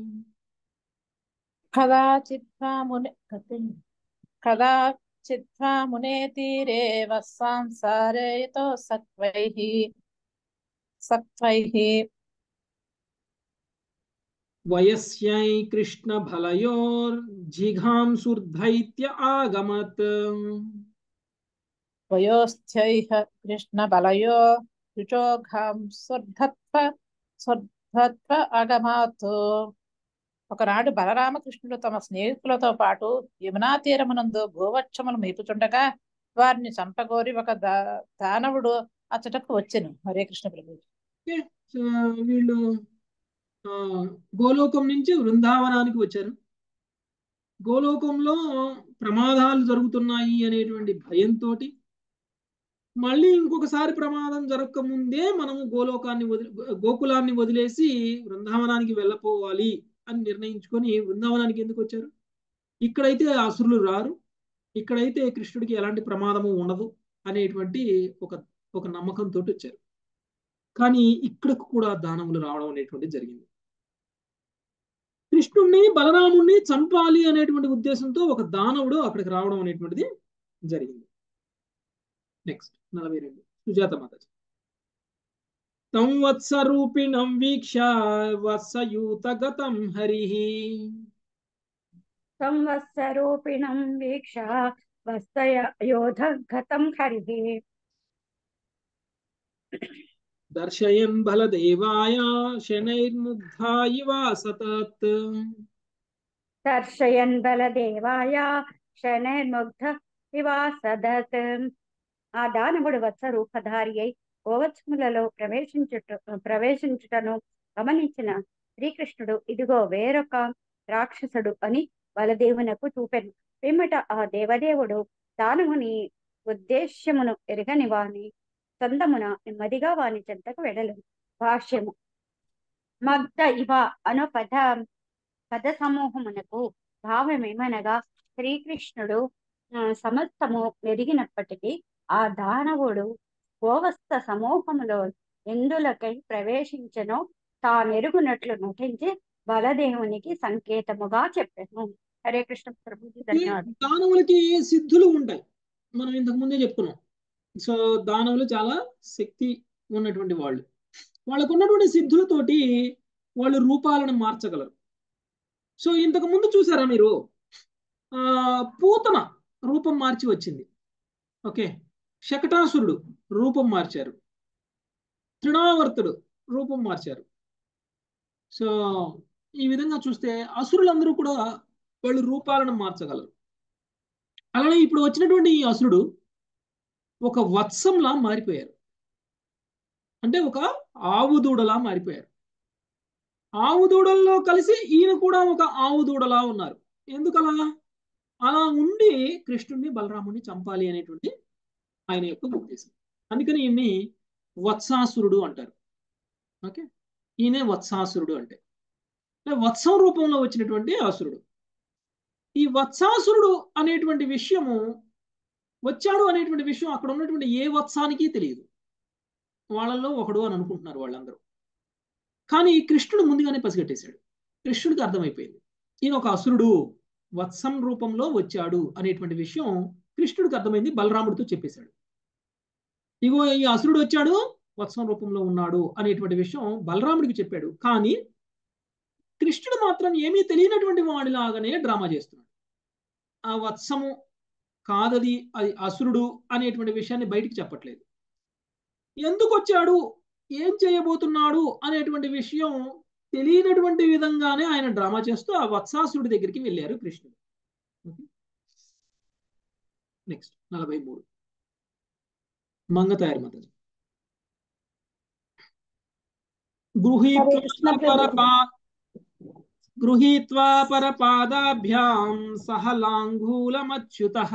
కదాచిద్వా మునే కదాచిద్వా మునే తీరే వత్సాంసారయతో సత్వైః సత్వైః వయస్యై కృష్ణ భలయోర్ జిఘాంసుర్ధైత్య ఆగమత్ వయోస్థ్యైః కృష్ణ బలయో రుచోఘాం స్వర్ధత్వ స్వర్ధత్వ అగమాత్. ఒకనాడు బలరామకృష్ణుడు తమ స్నేహితులతో పాటు యమునా తీరమునందు గోవక్షములు మేపుచుండగా వారిని చంపగోరి ఒక దా దానవుడు అచ్చటకు వచ్చెను. హరే కృష్ణ ప్రభు. ఓకే, సో వీళ్ళు ఆ, గోలోకం నుంచి వృందావనానికి వచ్చారు. గోలోకంలో ప్రమాదాలు జరుగుతున్నాయి అనేటువంటి భయంతో మళ్ళీ ఇంకొకసారి ప్రమాదం జరగక ముందే మనము గోలోకాన్ని వదిలి గోకులాన్ని వదిలేసి వృందావనానికి వెళ్ళపోవాలి అని నిర్ణయించుకొని వృందావనానికి ఎందుకు వచ్చారు? ఇక్కడైతే అసురులు రారు, ఇక్కడైతే కృష్ణుడికి ఎలాంటి ప్రమాదము ఉండదు అనేటువంటి ఒక ఒక నమ్మకంతో వచ్చారు. కానీ ఇక్కడకు కూడా దానవులు రావడం అనేటువంటిది జరిగింది. కృష్ణుణ్ణి బలరాముణ్ణి చంపాలి అనేటువంటి ఉద్దేశంతో ఒక దానవుడు అక్కడికి రావడం అనేటువంటిది జరిగింది. నెక్స్ట్ నలభై రెండు సుజాత మాత. తం వత్సరూపిణం వీక్ష వత్సయూతగతం హరిః సంవత్సరూపిణం వీక్ష వత్సయ యోధగతం హరిః దర్శయన్ బలదేవాయ శనైర్ముగ్ధా ఇవ సతత్ దర్శయన్ బలదేవాయ శనైర్ముగ్ధ వివాసదత్. ఆ దానవుడు వత్స రూపధారి అయి గోవత్సములలో ప్రవేశించుట ప్రవేశించుటను గమనించిన శ్రీకృష్ణుడు ఇదిగో వేరొక రాక్షసుడు అని బలదేవునకు చూపెను. పిమ్మట ఆ దేవదేవుడు దానవుని ఉద్దేశ్యమును ఎరగని వాని సొందమున నెమ్మదిగా వాని చెంతకు వెడలను. భాష్యము. మగ్ధ ఇవ అను పద పద సమూహమునకు భావమేమనగా శ్రీకృష్ణుడు ఆ, సమస్తము ఎరిగినప్పటికీ ఆ దానవుడు గోవస్థ సమూహములో ఎందులకై ప్రవేశించనో తానెరుగునట్లు నటించి బలదేవునికి సంకేతముగా చెప్పాను. హరే కృష్ణ ప్రభుజీ, ధన్యవాదాలు. దానవులకి సిద్ధులు ఉంటాయి, మనం ఇంతకు ముందే చెప్పుకున్నాం. సో దానవులు చాలా శక్తి ఉన్నటువంటి వాళ్ళు. వాళ్ళకు ఉన్నటువంటి సిద్ధులతోటి వాళ్ళు రూపాలను మార్చగలరు. సో ఇంతకు ముందు చూసారా మీరు, ఆ పూతన రూపం మార్చి వచ్చింది. ఓకే, శకటాసురుడు రూపం మార్చారు, తృణావర్తుడు రూపం మార్చారు. సో ఈ విధంగా చూస్తే అసురులందరూ కూడా వాళ్ళు రూపాలను మార్చగలరు. అలానే ఇప్పుడు వచ్చినటువంటి ఈ అసురుడు ఒక వత్సంలా మారిపోయారు, అంటే ఒక ఆవు దూడలా మారిపోయారు. ఆవు దూడల్లో కలిసి ఈయన కూడా ఒక ఆవు దూడలా ఉన్నారు. ఎందుకలా? అలా ఉండి కృష్ణుడిని బలరాముడిని చంపాలి అనేటువంటి ఆయన యొక్క ఉద్దేశం. అందుకని ఈయన్ని వత్సాసురుడు అంటారు. ఓకే, ఈయనే వత్సాసురుడు అంటే వత్సం రూపంలో వచ్చినటువంటి అసురుడు. ఈ వత్సాసురుడు అనేటువంటి విషయము వచ్చాడు అనేటువంటి విషయం అక్కడ ఉన్నటువంటి ఏ వత్సానికి తెలియదు. వాళ్ళల్లో ఒకడు అని అనుకుంటున్నారు వాళ్ళందరూ. కానీ కృష్ణుడు ముందుగానే పసిగట్టేశాడు. కృష్ణుడికి అర్థమైపోయింది ఈయన ఒక అసురుడు వత్సం రూపంలో వచ్చాడు అనేటువంటి విషయం కృష్ణుడికి అర్థమైంది. బలరాముడితో చెప్పేశాడు, ఇగో ఈ అసురుడు వచ్చాడు, వత్సం రూపంలో ఉన్నాడు అనేటువంటి విషయం బలరాముడికి చెప్పాడు. కానీ కృష్ణుడు మాత్రం ఏమీ తెలియనటువంటి వాడిలాగానే డ్రామా చేస్తున్నాడు. ఆ వత్సము కాదది, అది అసురుడు అనేటువంటి విషయాన్ని బయటికి చెప్పట్లేదు. ఎందుకు వచ్చాడు, ఏం చేయబోతున్నాడు అనేటువంటి విషయం తెలియనటువంటి విధంగానే ఆయన డ్రామా చేస్తూ ఆ వత్సాసురుడి దగ్గరికి వెళ్ళారు కృష్ణుడు. నెక్స్ట్ నలభై మూడు మంగతాయర్ మత గృహీత్వా గృహీత్వా పరపాదాభ్యాం సహ లాంఘూలమచ్యుతః.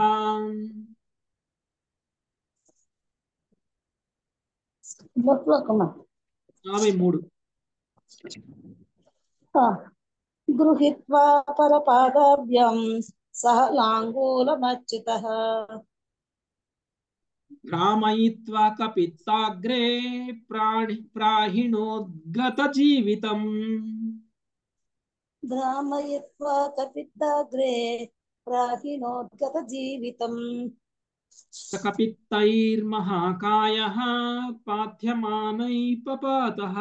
నలభై మూడు గృహీత్వా పరపాదాభ్యాం సహ లాంఘూలమచ్యుతః. భ్రామయిత్వా కపిత్తాగ్రే ప్రాణి ప్రాహిణోద్గత జీవితం. భ్రామయిత్వా కపిత్తాగ్రే ప్రాహిణోద్గత జీవితం. కపిత్తైర్మహాకాయః పాథ్యమానై పపాతః.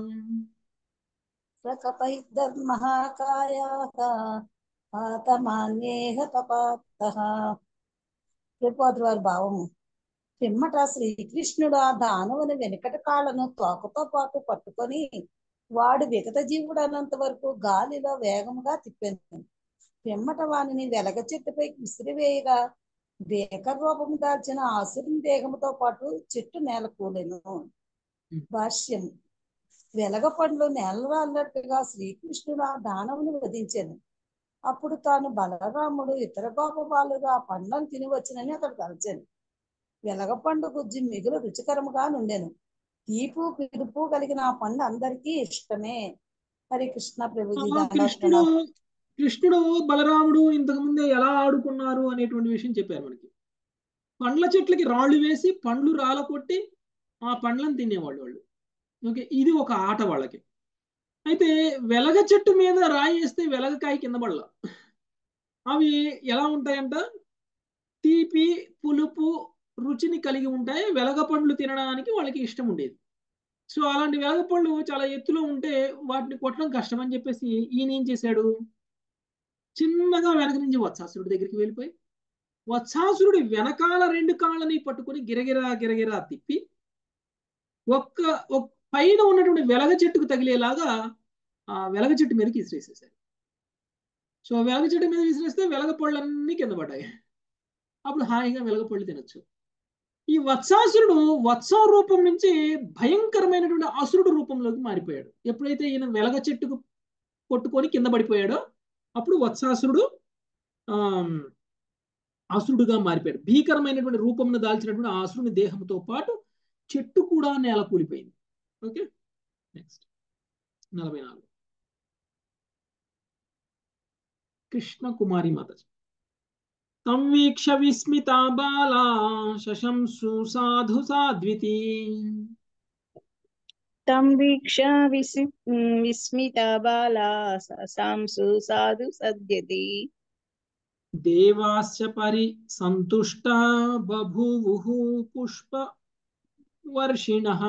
ప్రకపైర్మహాకాయాః పాతమాన్యేహ పపాతః. త్రిపోద్రి వారి భావము. పిమ్మట శ్రీకృష్ణుడు ఆ దానవుని వెనుకట కాళ్ళను తోకతో పాటు పట్టుకొని వాడు విగత జీవుడు అన్నంత వరకు గాలిలో వేగముగా తిప్పాను. పిమ్మట వానిని వెలగ చెట్టుపై విసిరివేయగా భీకర రూపం దాల్చిన ఆసురుని దేహముతో పాటు చెట్టు నేల కూలెను. భాష్యం. వెలగ పండ్లు నేల రాళ్ళట్టుగా శ్రీకృష్ణుడు ఆ దానవుని వధించాను. అప్పుడు తాను బలరాముడు ఇతర గోపబాలుగా ఆ పండ్లను తిని వచ్చినని అతడు తలచాను. వెలగ పండు గుజ్జి మిగులు రుచికరముగా నుండెను. తీపు పిలుపు కలిగిన ఆ పండు అందరికీ ఇష్టమే. హరి కృష్ణ ప్రభుజీ. కృష్ణుడు కృష్ణుడు బలరాముడు ఇంతకు ముందే ఎలా ఆడుకున్నారు అనేటువంటి విషయం చెప్పారు మనకి. పండ్ల చెట్లకి రాళ్ళు వేసి పండ్లు రాళ్ళ కొట్టి ఆ పండ్లను తినేవాళ్ళు వాళ్ళు. ఓకే, ఇది ఒక ఆట వాళ్ళకి. అయితే వెలగ చెట్టు మీద రాయి వేస్తే వెలగకాయ కింద పడల. అవి ఎలా ఉంటాయంట, తీపి పులుపు రుచిని కలిగి ఉంటాయి. వెలగ పండ్లు తినడానికి వాళ్ళకి ఇష్టం ఉండేది. సో అలాంటి వెలగ పండ్లు చాలా ఎత్తులో ఉంటే వాటిని కొట్టడం కష్టం అని చెప్పేసి ఈయన ఏం చేశాడు, చిన్నగా వెనక నుంచి వత్సాసురుడి దగ్గరికి వెళ్ళిపోయి వత్సాసురుడి వెనకాల రెండు కాళ్ళని పట్టుకొని గిరగిరా గిరగిరా తిప్పి ఒక్క పైన ఉన్నటువంటి వెలగ చెట్టుకు తగిలేలాగా ఆ వెలగ చెట్టు మీదకి విసిరేసేసారు. సో వెలగ చెట్టు మీద విసిరేస్తే వెలగ పళ్ళన్నీ కింద పడ్డాయి. అప్పుడు హాయిగా వెలగపళ్ళు తినొచ్చు. ఈ వత్సాసురుడు వత్సం రూపం నుంచి భయంకరమైనటువంటి అసురుడు రూపంలోకి మారిపోయాడు. ఎప్పుడైతే ఈయన వెలగ చెట్టుకు కొట్టుకొని కింద పడిపోయాడో అప్పుడు వత్సాసురుడు ఆ అసురుడుగా మారిపోయాడు. భీకరమైనటువంటి రూపంను దాల్చినటువంటి ఆ అసురుని దేహంతో పాటు చెట్టు కూడా నేల కూలిపోయింది. ఓకే, నెక్స్ట్ నలభై నాలుగు కృష్ణ కుమారి మాత. తం వీక్ష విస్మితా బాలా శశంసు సాధు సాధ్వితి. తం వీక్ష విసి విస్మిత బాలా శశంసు సాధు సద్యతి. దేవాస్య పరి సంతుష్ట బభూవుః పుష్ప వర్షిణః.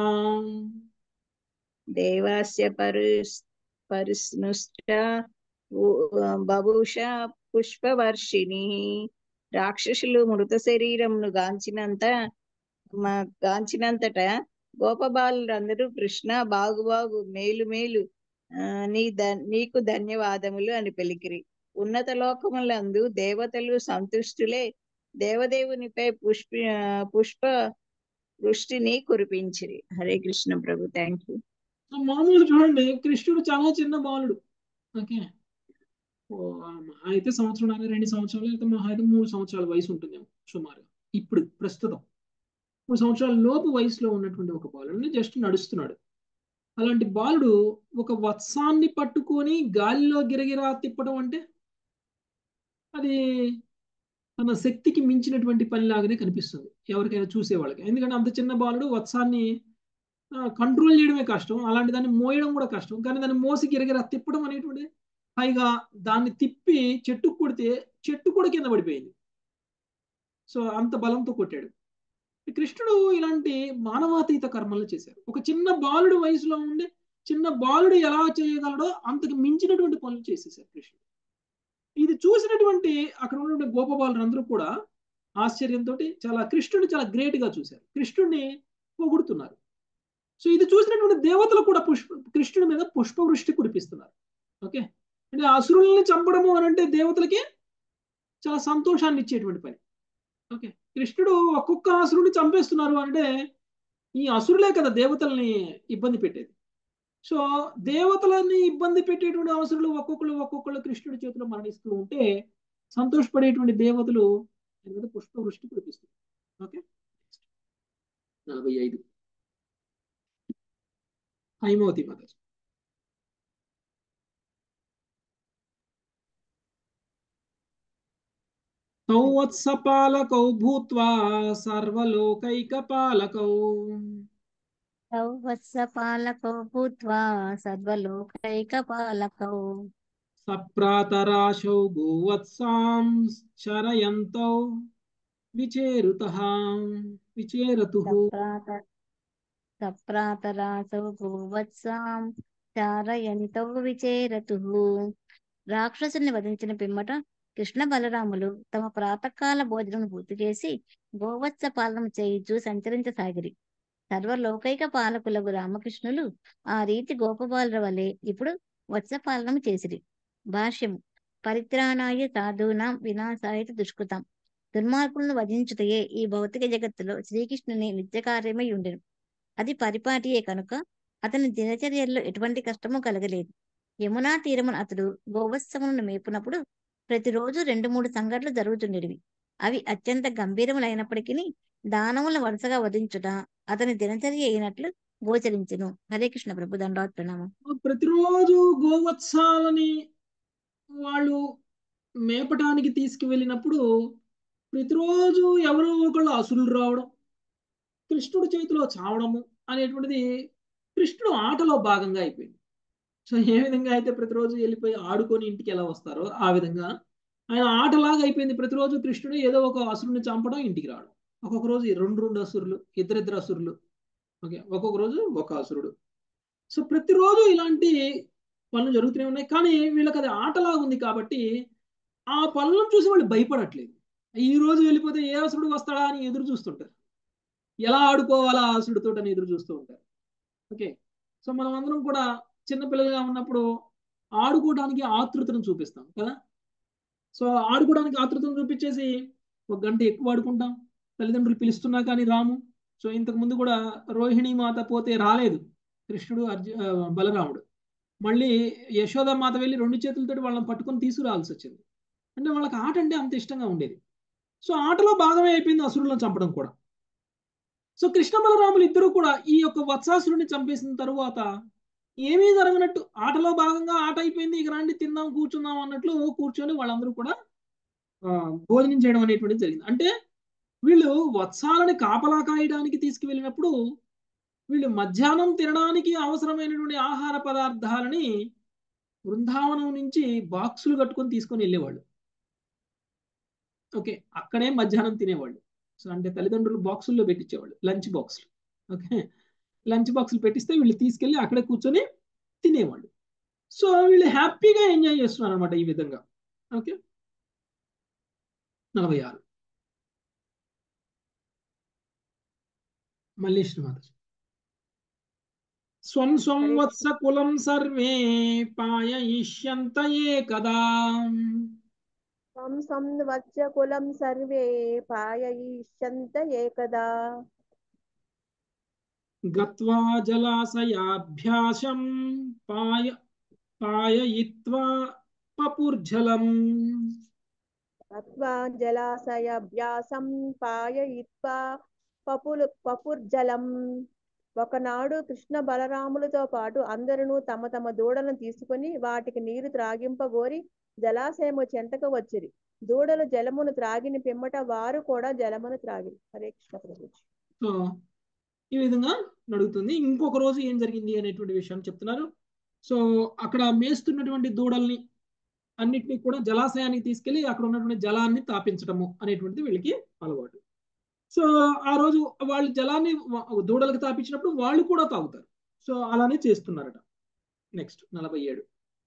దేవాస్య పరిస్ పరిస్నుష్ట బభూష పుష్పవర్షిణి. రాక్షసులు మృత శరీరమును గాంచినంత గాంచినంతట గోపబాలురందరూ కృష్ణ బాగు బాగు మేలు మేలు నీ ద నీకు ధన్యవాదములు అని పలికిరి. ఉన్నత లోకములందు దేవతలు సంతుష్టులే దేవదేవునిపై పుష్ప పుష్ప వృష్టిని కురిపించిరి. హరే కృష్ణ ప్రభు. Thank you. మామూలు చూడండి, కృష్ణుడు చాలా చిన్న బాలుడు. ఓకే, అయితే సంవత్సరం రెండు సంవత్సరాలు అయితే మహా అయితే మూడు సంవత్సరాల వయసు ఉంటుందేమో సుమారుగా. ఇప్పుడు ప్రస్తుతం మూడు సంవత్సరాల లోపు వయసులో ఉన్నటువంటి ఒక బాలుడిని జస్ట్ నడుస్తున్నాడు. అలాంటి బాలుడు ఒక వత్సాన్ని పట్టుకొని గాలిలో గిరగిరా తిప్పడం అంటే అది తన శక్తికి మించినటువంటి పనిలాగానే కనిపిస్తుంది ఎవరికైనా చూసేవాళ్ళకి. ఎందుకంటే అంత చిన్న బాలుడు వత్సాన్ని కంట్రోల్ చేయడమే కష్టం, అలాంటి దాన్ని మోయడం కూడా కష్టం. కానీ దాన్ని మోసి గిరగిరా తిప్పడం అనేటువంటి, పైగా దాన్ని తిప్పి చెట్టుకు కొడితే చెట్టు కూడా కింద పడిపోయింది. సో అంత బలంతో కొట్టాడు. కృష్ణుడు ఇలాంటి మానవాతీత కర్మలు చేశారు. ఒక చిన్న బాలుడు వయసులో ఉండే చిన్న బాలుడు ఎలా చేయగలడో అంతకు మించినటువంటి పనులు చేసేసారు కృష్ణుడు. ఇది చూసినటువంటి అక్కడ ఉన్నటువంటి గోపబాలురందరూ కూడా ఆశ్చర్యంతో చాలా కృష్ణుడు చాలా గ్రేట్ గా చూశారు, కృష్ణుడిని పొగుడుతున్నారు. సో ఇది చూసినటువంటి దేవతలు కూడా పుష్ప కృష్ణుడి మీద పుష్పవృష్టి కురిపిస్తున్నారు. ఓకే, అంటే అసురుల్ని చంపడము అని అంటే దేవతలకి చాలా సంతోషాన్ని ఇచ్చేటువంటి పని. ఓకే, కృష్ణుడు ఒక్కొక్క అసురుని చంపేస్తున్నారు అంటే ఈ అసురులే కదా దేవతల్ని ఇబ్బంది పెట్టేది. సో దేవతలని ఇబ్బంది పెట్టేటువంటి అసురులు ఒక్కొక్కరు ఒక్కొక్కరు కృష్ణుడి చేతిలో మరణిస్తూ ఉంటే సంతోషపడేటువంటి దేవతలు పుష్పవృష్టి కురిపిస్తుంది. ఓకే, నలభై ఐదు హైమవతి మాత. తౌ వత్సపాలకౌ భూత్వా సర్వలోకైకపాలకౌ. తౌ వత్సపాలకౌ భూత్వా సర్వలోకైకపాలకౌ. సప్రాతరాశౌ గోవత్సాం చరయంతౌ విచేరుతః విచేరతుః. సప్రాతరాశౌ గోవత్సాం చారయంతౌ విచేరతుః. రాక్షసుని వధించిన పిమ్మట కృష్ణ బలరాములు తమ ప్రాతకాల భోజనం పూర్తి చేసి గోవత్స పాలన చేయుచు సంచరించసాగిరి. సర్వలోకైక పాలకులకు రామకృష్ణులు ఆ రీతి గోపబాలుర వలె ఇప్పుడు వత్సపాలనం చేసిరి. భాష్యము. పరిత్రాణాయ సాధూనాం వినాశాయ దుష్కృతం. దుర్మార్గులను వధించుటయే ఈ భౌతిక జగత్తులో శ్రీకృష్ణుని నిత్యకార్యమై ఉండెను. అది పరిపాటియే కనుక అతని దినచర్యల్లో ఎటువంటి కష్టము కలగలేదు. యమునా తీరమున అతడు గోవత్సములను మేపునప్పుడు ప్రతిరోజు రెండు మూడు సంఘటనలు జరుగుతుండేవి. అవి అత్యంత గంభీరములైనప్పటికీ దానముల వరుసగా వధించుట అతని దినచర్య అయినట్లు గోచరించెను. హరే కృష్ణ ప్రభు. దండవత్ ప్రణామం. ప్రతిరోజు గోవత్సాలని వాళ్ళు మేపటానికి తీసుకువెళ్ళినప్పుడు ప్రతిరోజు ఎవరో ఒకళ్ళు అసురులు రావడం, కృష్ణుడి చేతిలో చావడము అనేటువంటిది కృష్ణుడు ఆటలో భాగంగా అయిపోయింది. సో ఏ విధంగా అయితే ప్రతిరోజు వెళ్ళిపోయి ఆడుకొని ఇంటికి ఎలా వస్తారో ఆ విధంగా ఆయన ఆటలాగా అయిపోయింది. ప్రతిరోజు కృష్ణుడు ఏదో ఒక అసురుని చంపడం, ఇంటికి రావడం. ఒక్కొక్క రోజు రెండు రెండు అసురులు, ఇద్దరిద్దరు అసురులు. ఓకే, ఒక్కొక్క రోజు ఒక అసురుడు. సో ప్రతిరోజు ఇలాంటి పనులు జరుగుతూనే ఉన్నాయి. కానీ వీళ్ళకి అది ఆటలాగా ఉంది కాబట్టి ఆ పనులను చూసి వాళ్ళు భయపడట్లేదు. ఈ రోజు వెళ్ళిపోతే ఏ అసురుడు వస్తాడా అని ఎదురు చూస్తుంటారు, ఎలా ఆడుకోవాలా అసురుడితో అని ఎదురు చూస్తూ ఉంటారు. ఓకే, సో మనం అందరం కూడా చిన్నపిల్లలుగా ఉన్నప్పుడు ఆడుకోవడానికి ఆతృతను చూపిస్తాం కదా. సో ఆడుకోవడానికి ఆతృతను చూపించేసి ఒక గంట ఎక్కువ ఆడుకుంటాం. తల్లిదండ్రులు పిలుస్తున్నా కానీ రాము. సో ఇంతకు ముందు కూడా రోహిణి మాత పోతే రాలేదు కృష్ణుడు అర్జు ఆ, బలరాముడు. మళ్ళీ యశోద మాత వెళ్ళి రెండు చేతులతోటి వాళ్ళని పట్టుకొని తీసుకురావాల్సి వచ్చింది. అంటే వాళ్ళకి ఆట అంటే అంత ఇష్టంగా ఉండేది. సో ఆటలో భాగమే అయిపోయింది అసురులను చంపడం కూడా. సో కృష్ణ బలరాములు ఇద్దరు కూడా ఈ యొక్క వత్సాసురుని చంపేసిన తరువాత ఏమీ జరగనట్టు ఆటలో భాగంగా ఆట అయిపోయింది, ఇక రండి తిందాం కూర్చుందాం అన్నట్లు కూర్చొని వాళ్ళందరూ కూడా ఆ, భోజనం చేయడం అనేటువంటిది జరిగింది. అంటే వీళ్ళు వత్సాలని కాపలా కాయడానికి తీసుకువెళ్ళినప్పుడు వీళ్ళు మధ్యాహ్నం తినడానికి అవసరమైనటువంటి ఆహార పదార్థాలని బృందావనం నుంచి బాక్సులు కట్టుకొని తీసుకొని వెళ్ళేవాళ్ళు. ఓకే, అక్కడే మధ్యాహ్నం తినేవాళ్ళు. సో అంటే తల్లిదండ్రులు బాక్సుల్లో పెట్టించేవాళ్ళు, లంచ్ బాక్సులు. ఓకే, లంచ్ బాక్సులు పెట్టిస్తే వీళ్ళు తీసుకెళ్ళి అక్కడే కూర్చొని తినేవాళ్ళు. సో వీళ్ళు హ్యాపీగా ఎంజాయ్ చేస్తున్నారు అనమాట ఈ విధంగా. ఓకే, నలభై ఆరు మళ్ళీ శ్రీమాత. స్వం స్వం వత్స కులం సర్వే పాయయిష్యంత ఏకదా తం సంవత్స కులం సర్వే పాయయిష్యంత ఏకదా గత్వా జలాశయాభ్యాసం పాయ పాయయిత్వా పపుర్జలం. గత్వా జలాశయాభ్యాసం పాయయిత్వా పపులు పపుర్జలం. ఒకనాడు కృష్ణ బలరాములతో పాటు అందరూ తమ తమ దూడలను తీసుకుని వాటికి నీరు త్రాగింపగోరి జలాశయము చెంతకు వచ్చిరి. దూడలు జలమును త్రాగిన పిమ్మట వారు కూడా జలమును త్రాగిరి. హరే కృష్ణ ప్రభుజీ. సో ఈ విధంగా నడుగుతుంది. ఇంకొక రోజు ఏం జరిగింది అనేటువంటి విషయాన్ని చెప్తున్నారు. సో అక్కడ మేస్తున్నటువంటి దూడల్ని అన్నిటినీ కూడా జలాశయానికి తీసుకెళ్లి అక్కడ ఉన్నటువంటి జలాన్ని తాపించడము అనేటువంటిది వీళ్ళకి అలవాటు. సో ఆ రోజు వాళ్ళు జలాన్ని దూడలకు తాపించినప్పుడు వాళ్ళు కూడా తాగుతారు. సో అలానే చేస్తున్నారట. నెక్స్ట్ నలభై ఏడు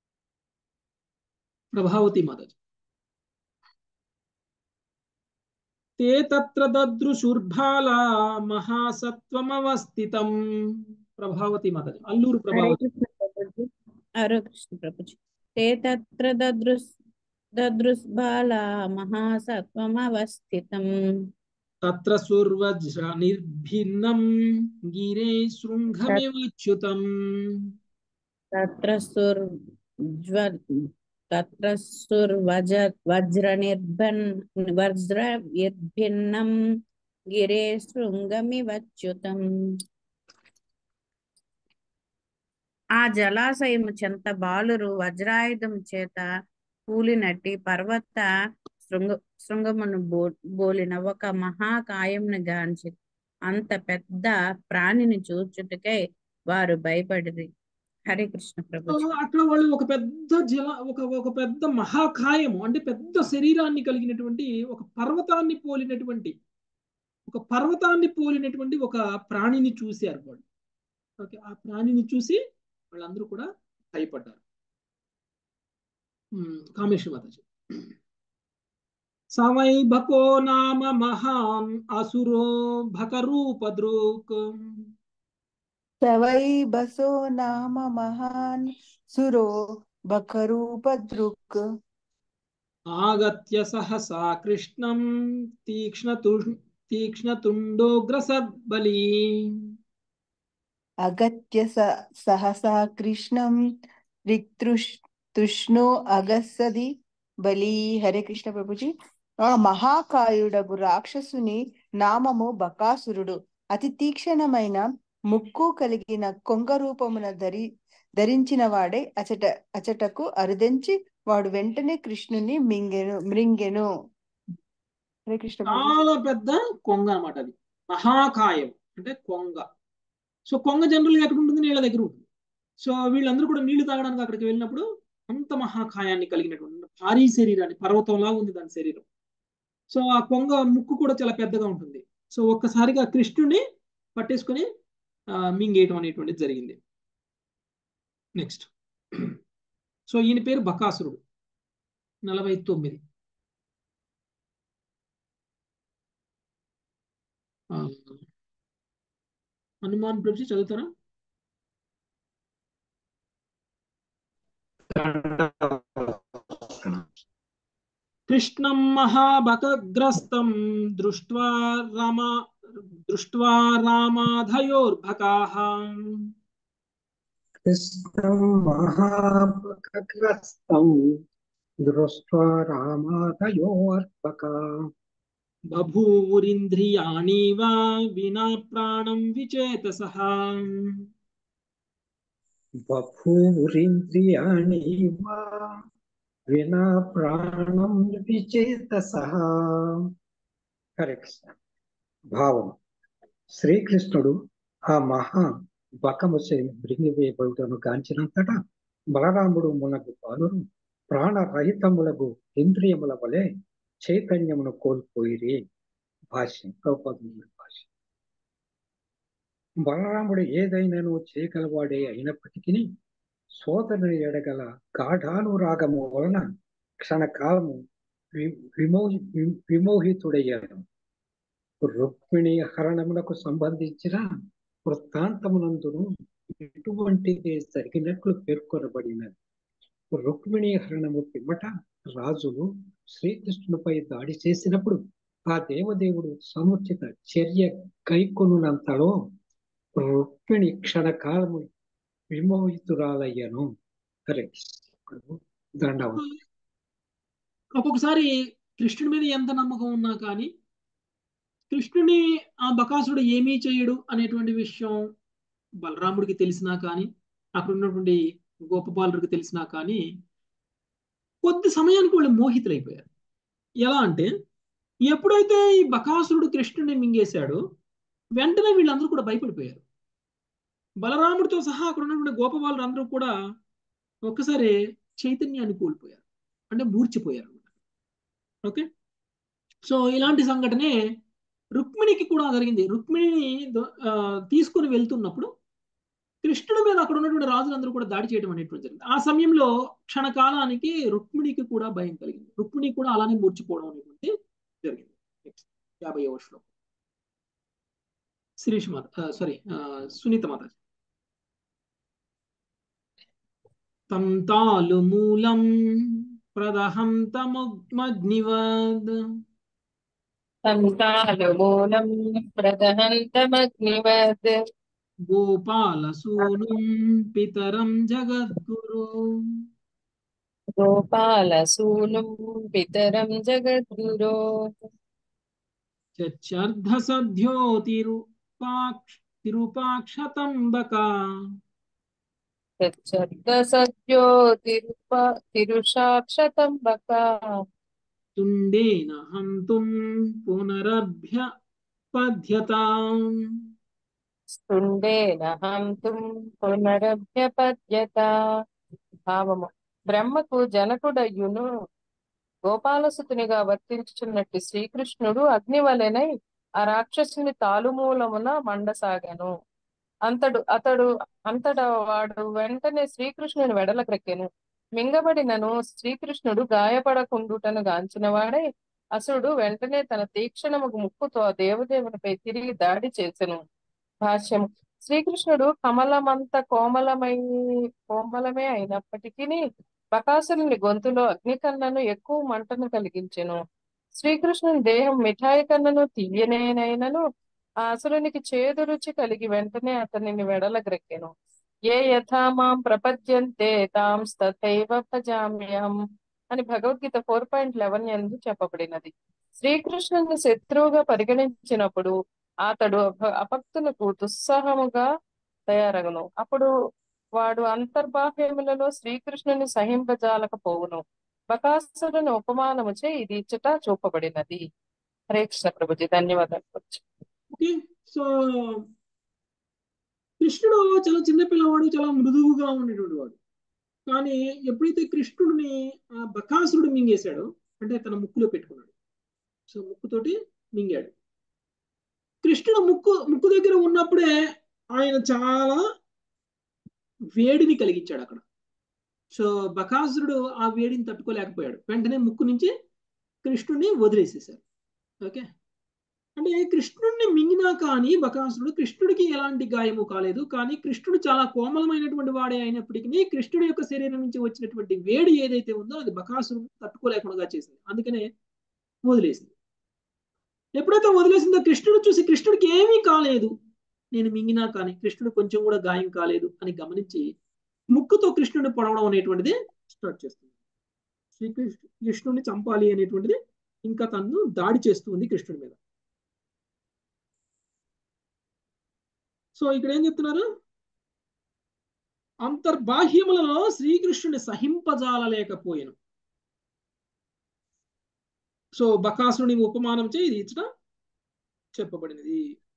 ప్రభావతి మాతాజీ. తే తత్ర దదృశుర్భాల మహాసత్వమవస్థితం. ప్రభావతి మాతాజీ, అల్లూరు ప్రభావతి. హరే కృష్ణ ప్రభుజీ. తే తత్ర దదృశ్ దదృశ్బాల మహాసత్వమవస్థితం. తత్ర సుర్వజ్ర నిర్భిన్నం గిరే శృంగమివచ్యుతం. తత్ర సుర్జ్వ తత్ర సుర్వజ వజ్ర నిర్భన్ వజ్ర నిర్భిన్నం గిరే శృంగమివచ్యుతం. ఆ జలాశయము చెంత బాలురు వజ్రాయుధం చేత కూలినట్టి పర్వత శృంగ శృంగమును బో బోలిన ఒక మహాకాయమును గాంచి అంత పెద్ద ప్రాణిని చూచుటకై వారు భయపడిరి. హరే కృష్ణ ప్రభు. అక్కడ వాళ్ళు ఒక పెద్ద జల ఒక ఒక పెద్ద మహాకాయము అంటే పెద్ద శరీరాన్ని కలిగినటువంటి ఒక పర్వతాన్ని పోలినటువంటి ఒక పర్వతాన్ని పోలినటువంటి ఒక ప్రాణిని చూశారు వాళ్ళు. ఓకే, ఆ ప్రాణిని చూసి వాళ్ళందరూ కూడా భయపడ్డారు. కామేశ్వర మాతాజీ. సవై భకో నామ మహాన్ అసురో భకరూపద్రుక్. సవై బసో నామ మహాన్ సురో భకరూపద్రుక్. ఆగత్య సహసా కృష్ణం తీక్ష్ణతు తీక్ష్ణతుండోగ్రసద్బలి. అగత్య సహసా కృష్ణం రిక్తృష్ తృష్ణో అగస్సది బలి. హరే కృష్ణ ప్రభుజీ. ఆ మహాకాయుడగు రాక్షసుని నామము బకాసురుడు. అతి తీక్షణమైన ముక్కు కలిగిన కొంగ రూపమున ధరి ధరించిన వాడే అచట అచటకు అరుదెంచి వాడు వెంటనే కృష్ణుని మింగెను మృంగెను. హరే కృష్ణ. చాలా పెద్ద కొంగ అన్నమాట అది. మహాకాయం అంటే కొంగ. సో కొంగ జనరల్ గా ఎక్కడ ఉంటుంది? నీళ్ళ దగ్గర ఉంటుంది. సో వీళ్ళందరూ కూడా నీళ్లు తాగడానికి అక్కడికి వెళ్ళినప్పుడు అంత మహాకాయాన్ని కలిగినటువంటి భారీ శరీరాన్ని, పర్వతంలా ఉంది దాని శరీరం. సో ఆ కొంగ ముక్కు కూడా చాలా పెద్దగా ఉంటుంది. సో ఒక్కసారిగా కృష్ణుని పట్టేసుకొని మింగేయటం అనేటువంటిది జరిగింది. నెక్స్ట్, సో ఈయన పేరు బకాసురుడు. నలభై తొమ్మిది హనుమాన్ ప్రభుజీ చదువుతారా? కృష్ణం మహాబకగ్రస్తం దృష్ట్వా రామ దృష్ట్వా రామాధయోర్భకాః కృష్ణం మహాబకగ్రస్తం దృష్ట్వా రామాదయోర్భకా బభూవురింద్రియాణి వా వినా ప్రాణం విచేతసః బభూవురింద్రియాణి వా వినా ప్రాణం విచేతసః. హరే కృష్ణ. భావం: శ్రీకృష్ణుడు ఆ మహా బకముచే మృంగివేయబడుటను గాంచినంతటా బలరాముడు మునగు బాలురు ప్రాణరహితములకు ఇంద్రియముల వలె చైతన్యమును కోల్పోయిరి. భాష్యం ప్రభుపాదుల భాష్యం. బలరాముడు ఏదైనాను చేయగలవాడే అయినప్పటికీ సోదరుని ఎడగల గాఢానురాగము వలన క్షణకాలము విమో విమోహితుడయ్యాడు. రుక్మిణి హరణములకు సంబంధించిన వృత్తాంతమునందును ఇటువంటిదే జరిగినట్లు పేర్కొనబడినది. రుక్మిణి హరణము పిమ్మట రాజులు శ్రీకృష్ణునిపై దాడి చేసినప్పుడు ఆ దేవదేవుడు సముచిత చర్య కైకొనునంతలో రుక్మిణి క్షణకాలము విమోహితురాలయ్యను. హరే దండవతి. ఒక్కొక్కసారి కృష్ణుడి మీద ఎంత నమ్మకం ఉన్నా కానీ కృష్ణుని ఆ బకాసుడు ఏమీ చేయడు అనేటువంటి విషయం బలరాముడికి తెలిసినా కానీ అక్కడ ఉన్నటువంటి గోపబాలుడికి తెలిసినా కానీ కొద్ది సమయానికి వాళ్ళు మోహితులైపోయారు. ఎలా అంటే ఎప్పుడైతే ఈ బకాసురుడు కృష్ణుడిని మింగేశాడో వెంటనే వీళ్ళందరూ కూడా భయపడిపోయారు. బలరాముడితో సహా అక్కడ ఉన్నటువంటి గోపబాలుడు అందరూ కూడా ఒక్కసారి చైతన్యాన్ని కోల్పోయారు, అంటే మూర్చిపోయారు. ఓకే, సో ఇలాంటి సంఘటనే రుక్మిణికి కూడా జరిగింది. రుక్మిణిని తీసుకుని వెళ్తున్నప్పుడు కృష్ణుడి మీద అక్కడ ఉన్నటువంటి రాజులందరూ కూడా దాడి చేయడం అనేటువంటి జరిగింది. ఆ సమయంలో క్షణకాలానికి రుక్మిణికి కూడా భయం కలిగింది. రుక్మిణి కూడా అలానే మూర్చిపోవడం అనేటువంటి జరిగింది. యాభై వర్షంలో శిరీష్ మాత సారీ సునీత మాత. తం తాలు మూలం ప్రదహంతమగ్నివద్ సంతాలమూలం ప్రదహంతమగ్నివద్ గోపాలసూనుం పితరం జగద్గురు గోపాలసూనుం పితరం జగద్గురో చర్ధ సద్యో తిరుపాక్ష తిరుపాక్షతంబకా చర్ధ సద్యో తిరుప తిరుషాక్షతంబకా తుండేన హంతుం పునరభ్య పద్యతాం స్తుండేన హంతుం పునరభ్యపద్యత. భావము: బ్రహ్మకు జనకుడయ్యును గోపాలసుతునిగా వర్తించుచున్నట్టు శ్రీకృష్ణుడు అగ్ని వలెనై ఆ రాక్షసుని తాలుమూలమున మండసాగను. అంతడు అతడు అంతటా వాడు వెంటనే శ్రీకృష్ణుని వెడలక్రెక్కెను. మింగబడినను శ్రీకృష్ణుడు గాయపడకుండుటను గాంచిన వాడై అసుడు వెంటనే తన తీక్షణముకు ముక్కుతో ఆ దేవదేవునిపై తిరిగి దాడి చేసెను. భాష్యం: శ్రీకృష్ణుడు కమలమంత కోమలమై కోమలమే అయినప్పటికీ బకాసురుని గొంతులో అగ్ని కన్నను ఎక్కువ మంటను కలిగించెను. శ్రీకృష్ణుని దేహం మిఠాయి కన్నను తీయనేనైనను ఆ అసురునికి చేదు రుచి కలిగి వెంటనే అతనిని వెడలగ్రెక్కెను. ఏ యథా మాం ప్రపద్యంతే తాం తథైవ భజామ్యహం అని భగవద్గీత ఫోర్ పాయింట్ లెవెన్ ఎందు చెప్పబడినది. శ్రీకృష్ణుని శత్రువుగా పరిగణించినప్పుడు అతడు అభక్తులకు దుస్సాహముగా తయారగును. అప్పుడు వాడు అంతర్బాహ్యములలో శ్రీకృష్ణుని సహింపజాలకపోవును. బకాసురుని ఉపమానముచే ఇది ఇచ్చట చూపబడినది. హరే కృష్ణ ప్రభుజీ, ధన్యవాదాలు. ఓకే, సో కృష్ణుడు చాలా చిన్న పిల్లవాడు, చాలా మృదువుగా ఉండేటువంటి వాడు. కానీ ఎప్పుడైతే కృష్ణుడిని ఆ బకాసురుడు మింగేశాడో, అంటే తన ముక్కులో పెట్టుకున్నాడు, సో ముక్కుతోటి మింగాడు. కృష్ణుడు ముక్కు ముక్కు దగ్గర ఉన్నప్పుడే ఆయన చాలా వేడిని కలిగించాడు అక్కడ. సో బకాసురుడు ఆ వేడిని తట్టుకోలేకపోయాడు, వెంటనే ముక్కు నుంచి కృష్ణుడిని వదిలేసేశారు. ఓకే, అంటే కృష్ణుడిని మింగినా కానీ బకాసురుడు కృష్ణుడికి ఎలాంటి గాయము కాలేదు. కానీ కృష్ణుడు చాలా కోమలమైనటువంటి వాడే అయినప్పటికీ కృష్ణుడి యొక్క శరీరం నుంచి వచ్చినటువంటి వేడి ఏదైతే ఉందో అది బకాసురుడు తట్టుకోలేకుండా చేసింది. అందుకనే వదిలేసింది. ఎప్పుడైతే వదిలేసిందో కృష్ణుడు చూసి కృష్ణుడికి ఏమీ కాలేదు, నేను మింగినా కానీ కృష్ణుడు కొంచెం కూడా గాయం కాలేదు అని గమనించి ముక్కుతో కృష్ణుడిని పొడవడం అనేటువంటిది స్టార్ట్ చేస్తుంది. శ్రీకృష్ణ కృష్ణుడిని చంపాలి అనేటువంటిది ఇంకా తను దాడి చేస్తుంది కృష్ణుడి మీద. సో ఇక్కడ ఏం చెప్తున్నారు, అంతర్బాహ్యములలో శ్రీకృష్ణుని సహింపజాలలేకపోయాను. సో బకాసురుని ఉపమానం చే ఇది ఇచ్చట చెప్పబడినది.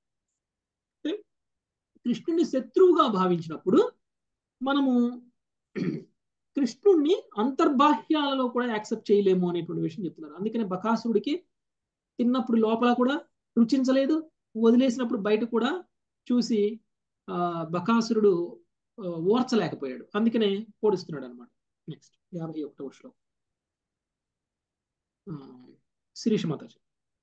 కృష్ణుని శత్రువుగా భావించినప్పుడు మనము కృష్ణుణ్ణి అంతర్బాహ్యాలలో కూడా యాక్సెప్ట్ చేయలేము అనేటువంటి విషయం చెప్తున్నారు. అందుకనే బకాసురుడికి తిన్నప్పుడు లోపల కూడా రుచించలేదు, వదిలేసినప్పుడు బయట కూడా చూసి ఆ బకాసురుడు ఓర్చలేకపోయాడు. అందుకనే పోడిస్తున్నాడు అనమాట. నెక్స్ట్ యాభై ఒకటవ శ్లోకం శిరీష మాతాజీ.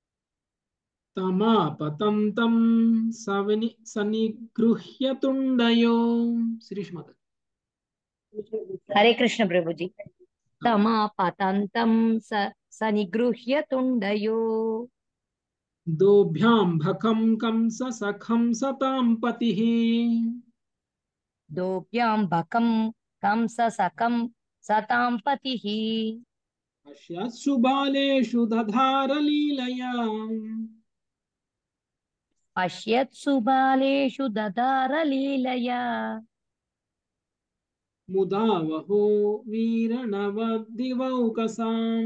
తమాపతంతం సవిని సనిగృహ్యతుండయో. శిరీష మాతాజీ. హరే కృష్ణ ప్రభుజీ. తమాపతంతం స సనిగృహ్య తుండయో దోభ్యాం భకం కంస సఖం సతాం పతిః. దోభ్యాం భకం కంస సకం సతాం పతిః. పశ్యత్సు బాలేషు దధార లీలయా. పశ్యత్సు బాలేషు దధార లీలయా. ముదా వహో వీరణవద్దివౌకసాం.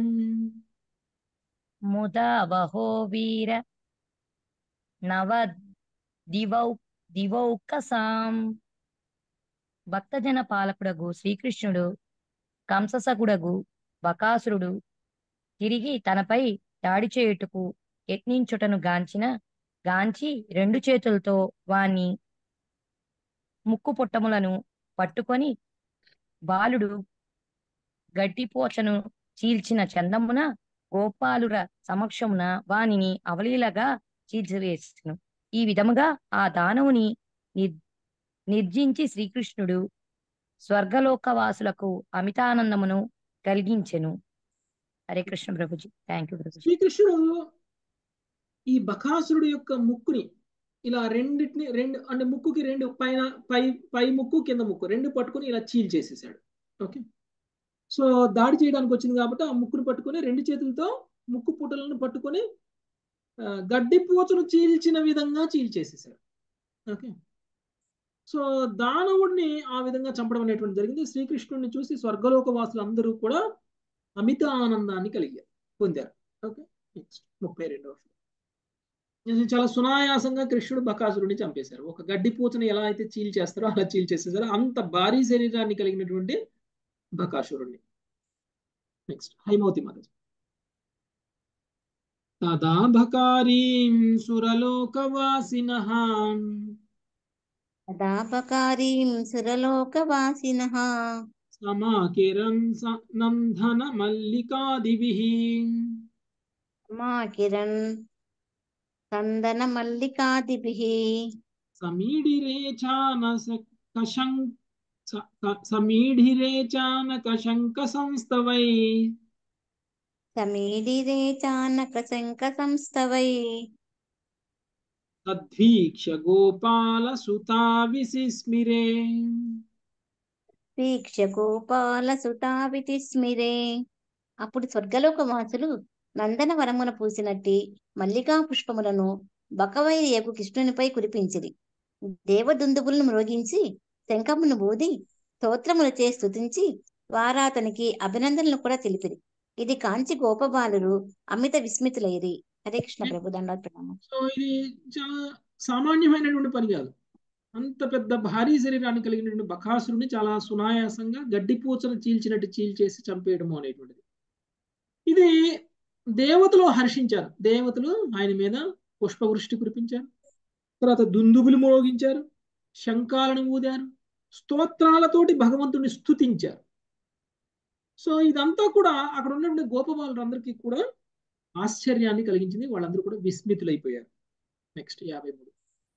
ముదా వహో వీర నవ దివౌ దివౌకసాం. భక్తజన పాలకుడగు శ్రీకృష్ణుడు కంససకుడగు బకాసురుడు తిరిగి తనపై దాడి చేయుటకు యత్నించుటను గాంచిన గాంచి రెండు చేతులతో వాని ముక్కు పుట్టములను పట్టుకొని బాలుడు గడ్డిపోచను చీల్చిన చందమున గోపాలుర సమక్షమున వానిని అవలీలగా చీల్చివేసెను. ఈ విధముగా ఆ దానవుని నిర్ నిర్జించి శ్రీకృష్ణుడు స్వర్గలోకవాసులకు అమితానందమును కలిగించెను. హరే కృష్ణ ప్రభుజీ. Thank you Prabhuji. శ్రీకృష్ణుడు ఈ బకాసురుడు యొక్క ముక్కుని ఇలా రెండింటిని రెండు అంటే ముక్కుకి రెండు పైన పై పై ముక్కు కింద ముక్కు రెండు పట్టుకొని ఇలా చీల్ చేసేసాడు. ఓకే, సో దాడి చేయడానికి వచ్చింది కాబట్టి ఆ ముక్కును పట్టుకొని రెండు చేతులతో ముక్కు పుటలను పట్టుకొని గడ్డి పూచను చీల్చిన విధంగా చీల్చేసేసాడు. ఓకే, సో దానవుడిని ఆ విధంగా చంపడం అనేటువంటి జరిగింది. శ్రీకృష్ణుడిని చూసి స్వర్గలోక వాసులు అందరూ కూడా అమిత ఆనందాన్ని కలిగారు పొందారు. ఓకే, నెక్స్ట్ ముప్పై రెండవ చాలా సునాయాసంగా కృష్ణుడు బకాసురుడిని చంపేశారు. ఒక గడ్డి పూచని ఎలా అయితే చీల్ చేస్తారో అలా చీల్ చేసేసారు. అంత భారీ శరీరాన్ని కలిగినటువంటి బకాసురుడిని. నెక్స్ట్ హైమవతి మాతాజీ. తదా భకారీం సురలోకవాసినః. తదాపకారీం సురలోకవాసినః. సమాకిరన్ నందన మల్లికాదిభిః. సమాకిరన్ చందన మల్లికాదిభిః. సమీడిరే చానస కశం సమీఢిరే చానక శంక సంస్తవై. సమీడిరే చానక శంక సంస్తవై. తద్వీక్ష్య గోపాల సుతా విసిస్మిరే. వీక్ష గోపాల సుతా విసిస్మిరే. అప్పుడు స్వర్గలోక వాసులు నందన వరమున పూసినట్టి మల్లికా పుష్పములను బకవైరియకు కృష్ణునిపై కురిపించిరి. దేవదుందుబులను మ్రోగించి శంఖమును ఊది స్తోత్రములచే స్తుతించి వారాతనికి అభినందనలు కూడా తెలిపిరి. ఇది కాంచి గోపబాలురు అమిత విస్మితులైరి. హరే కృష్ణ ప్రభు. దండాత్ ప్రణామం. సో ఇది చాలా సామాన్యమైనటువంటి పని కాదు. అంత పెద్ద భారీ శరీరాన్ని కలిగినటువంటి బకాసురుని చాలా సునాయాసంగా గడ్డిపూచను చీల్చినట్టు చీల్చేసి చంపేయడము అనేటువంటిది. ఇది దేవతలు హర్షించారు. దేవతలు ఆయన మీద పుష్పవృష్టి కురిపించారు. తర్వాత దుందుబులు మోగించారు, శంఖాలను ఊదారు, స్తోత్రాలతోటి భగవంతుడిని స్తుతించారు. సో ఇదంతా కూడా అక్కడ ఉన్నటువంటి గోపబాలురందరికీ కూడా ఆశ్చర్యాన్ని కలిగించింది. వాళ్ళందరూ కూడా విస్మితులైపోయారు. నెక్స్ట్ యాభై మూడు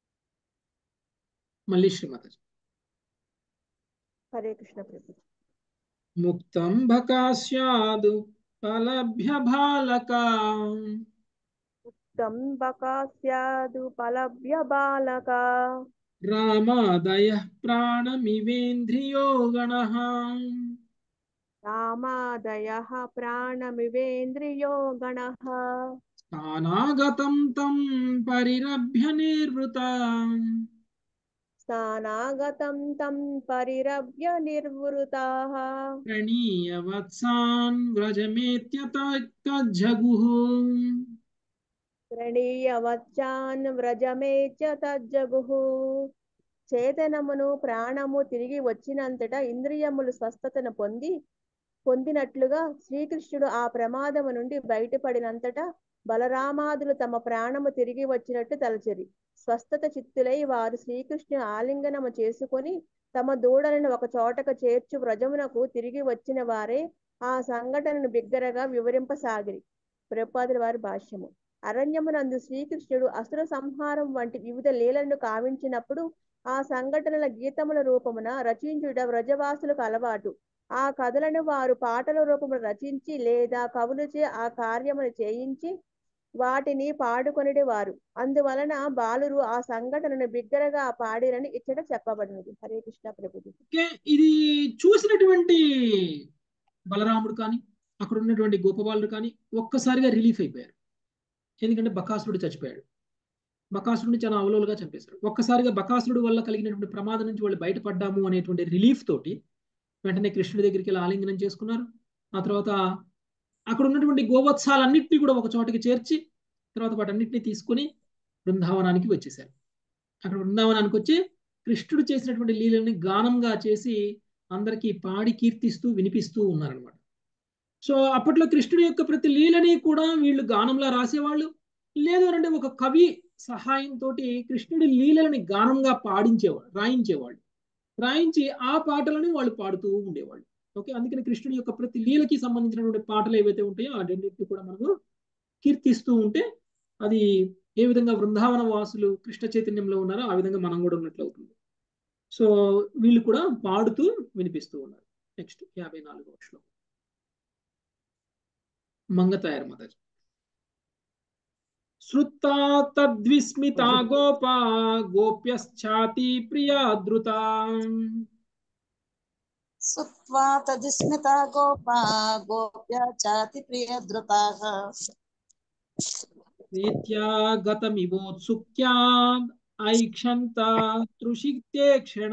మళ్ళీ శ్రీమాతాజీ. హరే కృష్ణ ప్రభు. ముక్తం బకాస్యాదు ఫలభ్య బాలక తం బకాస్యాదు ఫలభ్య బాలక రామాదయ ప్రాణమివేంద్రియో గణః రామాదయః ప్రాణమివేంద్రియో గణః స్థానాగతం తం పరిరభ్య నిర్వృత స్థానాగతం తం పరిరభ్య నిర్వృతాః ప్రణీయ వత్సాన్ వ్రజమేత్యతజ్జగుః ప్రణీయ వచ్చాన్ వ్రజమే చ తజ్జగుః. చేతనమును ప్రాణము తిరిగి వచ్చినంతటా ఇంద్రియములు స్వస్థతను పొంది పొందినట్లుగా శ్రీకృష్ణుడు ఆ ప్రమాదము నుండి బయటపడినంతటా బలరామాదులు తమ ప్రాణము తిరిగి వచ్చినట్టు తలచిరి. స్వస్థత చిత్తులై వారు శ్రీకృష్ణుని ఆలింగనము చేసుకొని తమ దూడలను ఒక చోటకు చేర్చు వ్రజమునకు తిరిగి వచ్చిన వారే ఆ సంఘటనను బిగ్గరగా వివరింపసాగిరి. ప్రభుపాదుల వారి భాష్యము. అరణ్యమునందు శ్రీకృష్ణుడు అసుర సంహారం వంటి వివిధ లీలలను కావించినప్పుడు ఆ సంఘటనల గీతముల రూపమున రచించుట వ్రజవాసులకు అలవాటు. ఆ కథలను వారు పాటల రూపమున రచించి లేదా కవులచే ఆ కార్యమును చేయించి వాటిని పాడుకొనిడి వారు. అందువలన బాలురు ఆ సంఘటనను బిగ్గరగా పాడిరని ఇచ్చట చెప్పబడినది. హరే కృష్ణ ప్రభుజీ. ఓకే, ఇది చూసినటువంటి బలరాముడు కానీ అక్కడ ఉన్నటువంటి గోపబాలుడు కానీ ఒక్కసారిగా రిలీఫ్ అయిపోయారు. ఎందుకంటే బకాసురుడు చచ్చిపోయాడు. బకాసురుడిని చాలా అవలోలుగా చంపేశాడు. ఒక్కసారిగా బకాసురుడు వల్ల కలిగినటువంటి ప్రమాదం నుంచి వాళ్ళు బయటపడ్డాము అనేటువంటి రిలీఫ్ తోటి వెంటనే కృష్ణుడి దగ్గరికి వెళ్ళి ఆలింగనం చేసుకున్నారు. ఆ తర్వాత అక్కడ ఉన్నటువంటి గోవత్సాలన్నింటినీ కూడా ఒక చోటకి చేర్చి తర్వాత వాటన్నిటిని తీసుకుని బృందావనానికి వచ్చేసారు. అక్కడ బృందావనానికి వచ్చి కృష్ణుడు చేసినటువంటి లీలని గానంగా చేసి అందరికీ పాడి కీర్తిస్తూ వినిపిస్తూ ఉన్నారనమాట. సో అప్పట్లో కృష్ణుడి యొక్క ప్రతి లీలని కూడా వీళ్ళు గానంలా రాసేవాళ్ళు. లేదు అంటే ఒక కవి సహాయంతో కృష్ణుడి లీలని గానంగా పాడించేవాళ్ళు, రాయించేవాళ్ళు. రాయించి ఆ పాటలను వాళ్ళు పాడుతూ ఉండేవాళ్ళు. ఓకే, అందుకని కృష్ణుడి యొక్క ప్రతి లీలకి సంబంధించినటువంటి పాటలు ఏవైతే ఉంటాయో వాటన్నిటిని కూడా మనము కీర్తిస్తూ ఉంటే అది ఏ విధంగా బృందావన వాసులు కృష్ణ చైతన్యంలో ఉన్నారో ఆ విధంగా మనం కూడా ఉన్నట్లు అవుతుంది. సో వీళ్ళు కూడా పాడుతూ వినిపిస్తూ ఉన్నారు. నెక్స్ట్ యాభై నాలుగో శ్లోకం మంగతాయర్ మాతాజీ. శ్రుత్తా తద్విస్మితా గోపా గోప్యశ్చాతి ప్రియాదృతా సుత్వా తదిస్మితా గోపా గోప్య చాతి ప్రియధృతాః ప్రీత్యాగతమివోత్సుక్యా ఐక్షంత తృషిక్తేక్షణ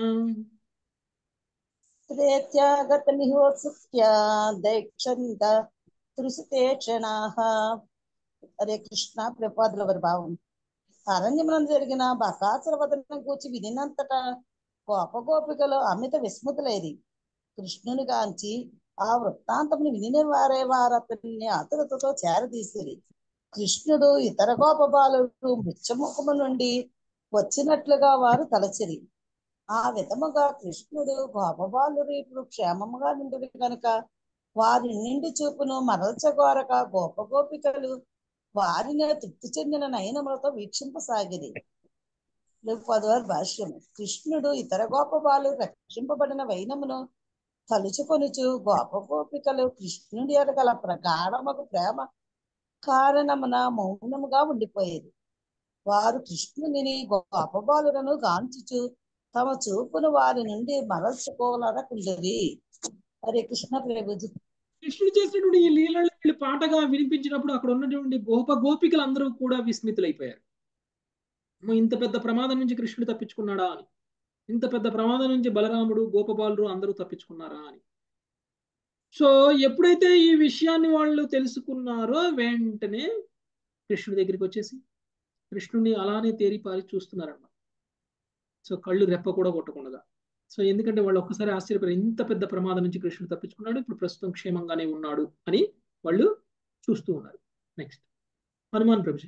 ప్రేత్యాగతమిహోత్సుక్య దైక్షంత తృసితేక్షణాః. హరే కృష్ణ. ప్రభుపాదుల వారి భావం. అరణ్యమునందు జరిగిన బకాసుర వదనం కూర్చి వినినంతటా గోప గోపికలు అమిత విస్మృతులైరి. కృష్ణుని గాంచి ఆ వృత్తాంతముని విని వారే వారు అతన్ని ఆతురతతో చేరదీసిరి. కృష్ణుడు ఇతర గోప బాలుడు మృత్యుముఖము నుండి వచ్చినట్లుగా వారు తలచిరి. ఆ విధముగా కృష్ణుడు గోప బాలుడు ఇప్పుడు క్షేమముగా నిండి కనుక వారి నిండి చూపును మరల్చగోరక గోప గోపికలు వారిని తృప్తి చెందిన నయనములతో వీక్షింపసాగిరి. పదవారు భాష్యం. కృష్ణుడు ఇతర గోప బాలుడు రక్షింపబడిన వైనమును తలుచుకొనుచు గోప గోపికలు కృష్ణుడి ఎడగల ప్రగాఢమగు ప్రేమ కారణమున మౌనముగా ఉండిపోయేది. వారు కృష్ణుని గోప బాలులను గాంచుచు తమ చూపును వారి నుండి మరల్చుకోలకుండేది. హరే కృష్ణ ప్రభుజీ. కృష్ణుడు చేసినటువంటి ఈ లీలలు వీళ్ళు పాటగా వినిపించినప్పుడు అక్కడ ఉన్నటువంటి గోప గోపికలు అందరూ కూడా విస్మితులైపోయారు. ఇంత పెద్ద ప్రమాదం నుంచి కృష్ణుడు తప్పించుకున్నాడా అని, ఇంత పెద్ద ప్రమాదం నుంచి బలరాముడు గోపబాలుడు అందరూ తప్పించుకున్నారా అని. సో ఎప్పుడైతే ఈ విషయాన్ని వాళ్ళు తెలుసుకున్నారో వెంటనే కృష్ణుడి దగ్గరికి వచ్చేసి కృష్ణుడిని అలానే తేరిపారి చూస్తున్నారన్నమాట. సో కళ్ళు రెప్ప కూడా కొట్టకుండా. సో ఎందుకంటే వాళ్ళు ఒక్కసారి ఆశ్చర్యపోయారు, ఇంత పెద్ద ప్రమాదం నుంచి కృష్ణుడు తప్పించుకున్నాడు, ఇప్పుడు ప్రస్తుతం క్షేమంగానే ఉన్నాడు అని వాళ్ళు చూస్తూ ఉన్నారు. నెక్స్ట్ హనుమాన్ ప్రభుజీ.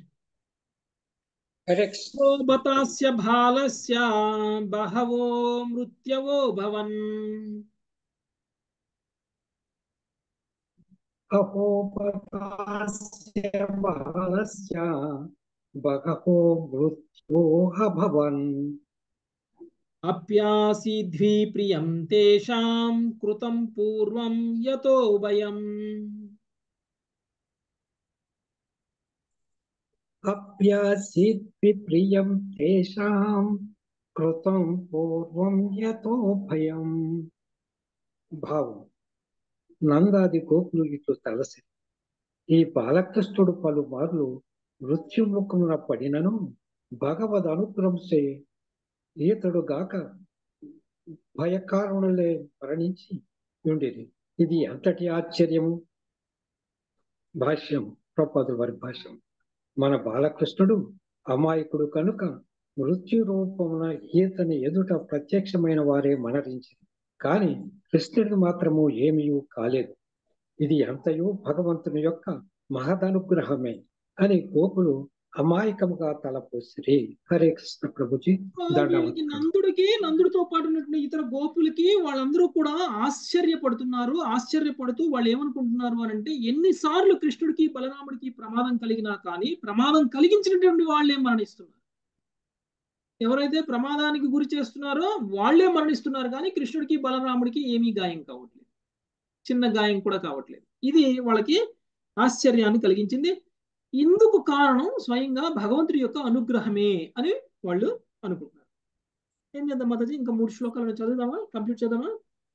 బతాస్య బాలస్య బహవో మృత్యవో భవన్ అహో బతాస్య బాలస్య బహవో మృత్యోహభవన్. అప్యాసీద్వి ప్రియం తేషాం కృతం పూర్వం యతో భయం. అప్యాసీద్వి ప్రియం తేషాం కృతం పూర్వం యతో భయం. భావం: నందాది గోకులు ఇట్లు తలసి ఈ బాలకృష్ణుడు పలుమార్లు మృత్యుముఖమున పడినను భగవద్ అనుగ్రహంచే ఈతడు గాక భయకారణులే మరణించి ఉండేది. ఇది అంతటి ఆశ్చర్యము. భాష్యం: ప్రపద వారి భాష్యం: మన బాలకృష్ణుడు అమాయకుడు కనుక మృత్యు రూపమున ఈతని ఎదుట ప్రత్యక్షమైన వారే మరణించింది, కానీ కృష్ణుడికి మాత్రము ఏమీ కాలేదు. ఇది అంతయు భగవంతుని యొక్క మహదనుగ్రహమే అని గోకులు అమాయకముగా తలపోసిరి. హరే కృష్ణ ప్రభుజీ. వీళ్ళకి నందుడికి నందుడితో పాటు ఉన్నటువంటి ఇతర గోపులకి వాళ్ళందరూ కూడా ఆశ్చర్యపడుతున్నారు. ఆశ్చర్యపడుతూ వాళ్ళు ఏమనుకుంటున్నారు అని అంటే, ఎన్నిసార్లు కృష్ణుడికి బలరాముడికి ప్రమాదం కలిగినా కానీ ప్రమాదం కలిగించినటువంటి వాళ్ళే మరణిస్తున్నారు. ఎవరైతే ప్రమాదానికి గురి చేస్తున్నారో వాళ్లే మరణిస్తున్నారు, కానీ కృష్ణుడికి బలరాముడికి ఏమీ గాయం కావట్లేదు, చిన్న గాయం కూడా కావట్లేదు. ఇది వాళ్ళకి ఆశ్చర్యాన్ని కలిగించింది. ఇందుకు కారణం స్వయంగా భగవంతుడి యొక్క అనుగ్రహమే అని వాళ్ళు అనుకుంటున్నారు. ఏం చేద్దాం మాతాజీ, ఇంకా మూడు శ్లోకాలను చదువుదామా, కంప్లీట్ చేద్దామా,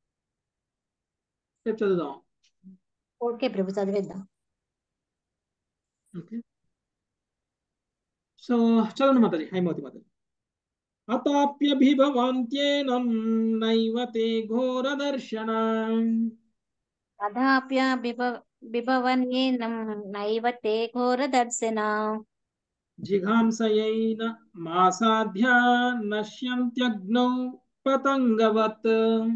రేపు చదువుదామా? ఓకే ప్రభు, చదివేద్దాం. ఓకే, సో చదవండి మాతాజీ. హైమవతి మాతాజీ. అతాప్యభిభవాంత్యేనం నైవ తే ఘోర దర్శనం. అథాప్యభిభ బిభవన్యేనం నైవ తే ఘోర దర్శన. జిఘాంసయైన మాసాధ్య నశ్యంత్యగ్నౌ పతంగవత్.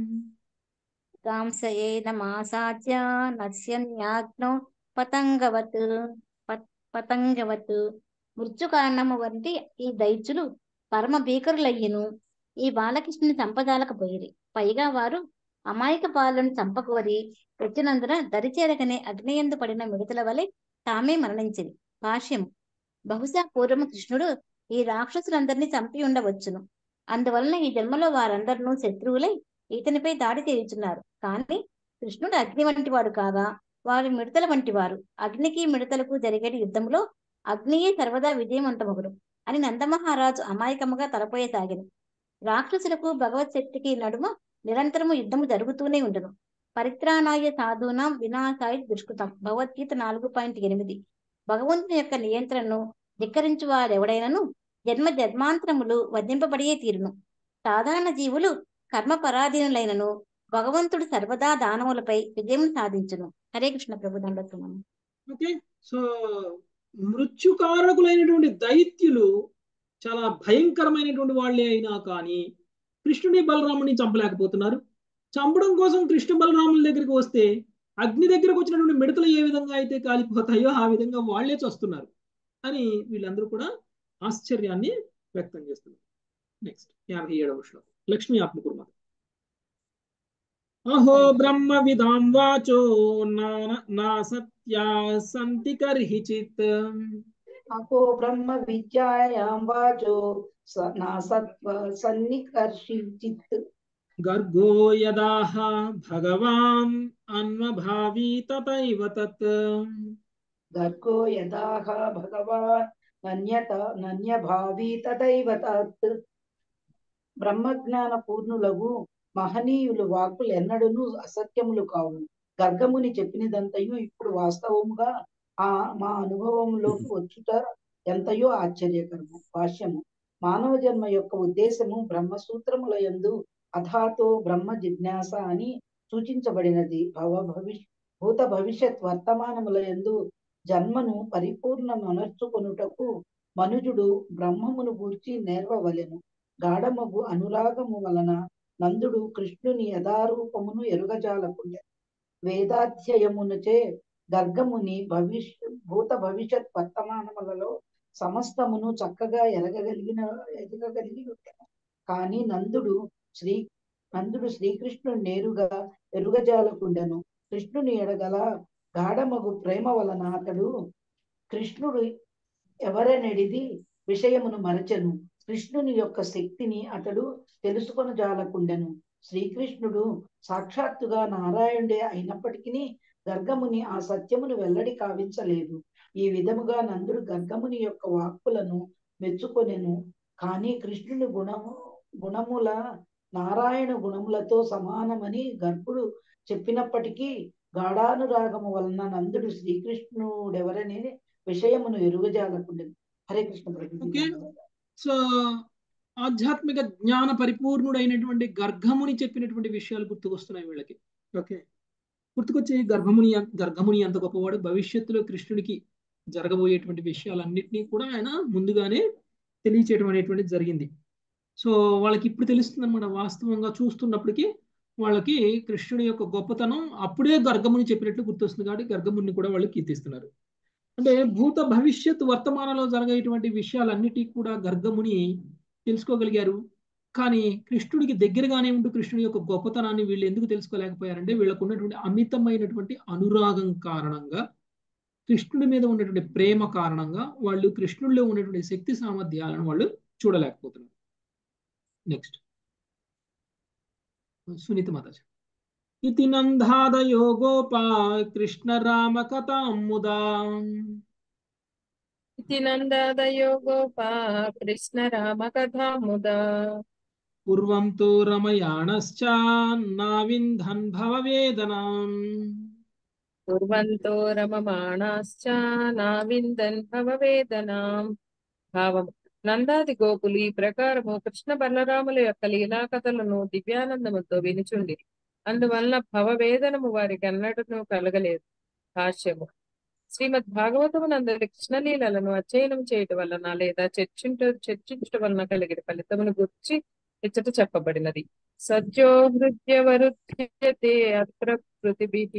జిఘాంసయేన మాసాధ్య నశ్యన్యాగ్నౌ పతంగవత్. పతంగవత్. మృత్యు కారణము వంటి ఈ దైత్యులు పరమ భీకరులయ్యను ఈ బాలకృష్ణుని చంపజాలకపోయిరి. పైగా వారు అమాయక బాలుని చంపకోరి వచ్చినందున దరిచేరగనే అగ్నియందు పడిన మిడతల వలె తామే మరణించింది. భాష్యం: బహుశా పూర్వము కృష్ణుడు ఈ రాక్షసులందరినీ చంపి ఉండవచ్చును. అందువలన ఈ జన్మలో వారందరినూ శత్రువులై ఇతనిపై దాడి చేయుచున్నారు. కానీ కృష్ణుడు అగ్ని వంటి వాడు కాగా వారు మిడతల వంటి వారు. అగ్నికి మిడతలకు జరిగే యుద్ధంలో అగ్నియే సర్వదా విజయవంతమగును అని నందమహారాజు అమాయకముగా తలపోయసాగిన. రాక్షసులకు భగవత్ శక్తికి నడుమ నిరంతరము యుద్ధము జరుగుతూనే ఉండును. పరిత్రాణాయ సాధూనాం వినాశాయ దుష్కృతం. భగవద్గీత నాలుగు పాయింట్ ఎనిమిది. భగవంతుని యొక్క నియంత్రణను ధిక్కరించు వారెవడైనను జన్మ జన్మాంతరములు వధింపబడియే తీరును. సాధారణ జీవులు కర్మ పరాధీనులైనను భగవంతుడు సర్వదా దానవులపై విజయం సాధించును. హరే కృష్ణ ప్రభు. దండోత్తమం. ఓకే, సో మృత్యుకారకులైనటువంటి దైత్యులు చాలా భయంకరమైనటువంటి వాళ్ళే అయినా కానీ కృష్ణుని బలరాముని చంపలేకపోతున్నారు. చంపడం కోసం కృష్ణ బలరాముల దగ్గరికి వస్తే అగ్ని దగ్గరకు వచ్చినటువంటి మిడతలు ఏ విధంగా అయితే కాలిపోతాయో ఆ విధంగా వాళ్లే చస్తున్నారు అని వీళ్ళందరూ కూడా ఆశ్చర్యాన్ని వ్యక్తం చేస్తున్నారు. నెక్స్ట్ యాభై ఏడవ శ్లోకం. లక్ష్మీ ఆత్మకుర్మాత. అహో బ్రహ్మ విధాం వాచో నా సత్యా సంతి కర్హిచిత్. అహో బ్రహ్మ విద్యాయాం వాచో నా సత్వ సన్నికర్షిచిత్. గర్గో యదాహ భగవాన్ అన్వభావి తతైవ తత్. గర్గో యదాహ భగవాన్ నన్యత నన్యభావి తతైవ తత్. బ్రహ్మజ్ఞాన పూర్ణులకు మహనీయులు వాక్కులు ఎన్నడూను అసత్యములు కావు. గర్గముని చెప్పినదంతయు ఇప్పుడు వాస్తవముగా ఆ మా అనుభవంలోకి వచ్చుట ఎంతయో ఆశ్చర్యకరము. భాష్యము: మానవ జన్మ యొక్క ఉద్దేశము బ్రహ్మసూత్రముల యందు అథాతో బ్రహ్మ జిజ్ఞాస అని సూచించబడినది. భవ భవిష్ భూత భవిష్యత్ వర్తమానముల యందు జన్మను పరిపూర్ణమనర్చుకొనుటకు మనుజుడు బ్రహ్మమును గూర్చి నేర్వవలెను. గాఢమగు అనురాగము వలన నందుడు కృష్ణుని యథారూపమును ఎరుగజాలకుండె. వేదాధ్యయమునచే గర్గముని భవిష్య భూత భవిష్యత్ వర్తమానములలో సమస్తమును చక్కగా ఎరగగలిగిన ఎరగగలిగి ఉండెను. కానీ నందుడు శ్రీ నందుడు శ్రీకృష్ణుడు నేరుగా ఎరుగజాలకుండెను. కృష్ణుని ఎడగల గాఢమగు ప్రేమ వలన అతడు కృష్ణుడు ఎవరనెడిది విషయమును మరచెను. కృష్ణుని యొక్క శక్తిని అతడు తెలుసుకొనజాలకుండెను. శ్రీకృష్ణుడు సాక్షాత్తుగా నారాయణుడే అయినప్పటికీ గర్గముని ఆ సత్యమును వెల్లడి కావించలేదు. ఈ విధముగా నందుడు గర్గముని యొక్క వాక్కులను మెచ్చుకొనెను. కానీ కృష్ణుని గుణము గుణముల నారాయణ గుణములతో సమానమని గర్భుడు చెప్పినప్పటికీ గాఢానురాగము వలన నందుడు శ్రీకృష్ణుడెవరనే విషయమును ఎరుగజాలకుండెను. హరే కృష్ణ ప్రభు. ఓకే, సో ఆధ్యాత్మిక జ్ఞాన పరిపూర్ణుడైనటువంటి గర్గముని చెప్పినటువంటి విషయాలు గుర్తుకొస్తున్నాయి వీళ్ళకి. ఓకే, గుర్తుకొచ్చి గర్భముని గర్గముని ఎంత గొప్పవాడు, భవిష్యత్తులో కృష్ణుడికి జరగబోయేటువంటి విషయాలన్నింటినీ కూడా ఆయన ముందుగానే తెలియచేయడం అనేటువంటిది జరిగింది. సో వాళ్ళకి ఇప్పుడు తెలుస్తుంది అనమాట. వాస్తవంగా చూస్తున్నప్పటికీ వాళ్ళకి కృష్ణుడి యొక్క గొప్పతనం అప్పుడే గర్గముని చెప్పినట్లు గుర్తొస్తుంది. కాబట్టి గర్గముని కూడా వాళ్ళు కీర్తిస్తున్నారు. అంటే భూత భవిష్యత్ వర్తమానంలో జరిగేటువంటి విషయాలన్నిటి కూడా గర్గముని తెలుసుకోగలిగారు. కానీ కృష్ణుడికి దగ్గరగానే ఉంటూ కృష్ణుడి యొక్క గొప్పతనాన్ని వీళ్ళు ఎందుకు తెలుసుకోలేకపోయారంటే వీళ్ళకు ఉన్నటువంటి అమితమైనటువంటి అనురాగం కారణంగా, కృష్ణుడి మీద ఉన్నటువంటి ప్రేమ కారణంగా వాళ్ళు కృష్ణుడిలో ఉన్నటువంటి శక్తి సామర్థ్యాలను వాళ్ళు చూడలేకపోతున్నారు. నెక్స్ట్ సునీత మాతాజీ. ఇతి నందాదయో గోపా కృష్ణ రామ కథాముదా ఇతి నందాదయో గోపా కృష్ణ రామ కథాముదా పూర్వం తో రమయాణశ్చ నావింధన్ భవవేదనాం పూర్వంతో రమమాణాశ్చ నావిందన్ భవవేదనాం. భావం: నందాది గోపులు ఈ ప్రకారము కృష్ణ బలరాముల యొక్క లీలా కథలను దివ్యానందముతో వినుచుండి, అందువలన భవవేదనము వారికి అన్నట్టును కలగలేదు. భాష్యము: శ్రీమద్ భాగవతము నందరి కృష్ణలీలను అధ్యయనం చేయటం వలన లేదా చర్చించ చర్చించటం వలన కలిగిన ఫలితమును గురించి ఇచ్చట చెప్పబడినది. సద్యో హృద్యవరుధ్యతే అత్ర కృతిభిః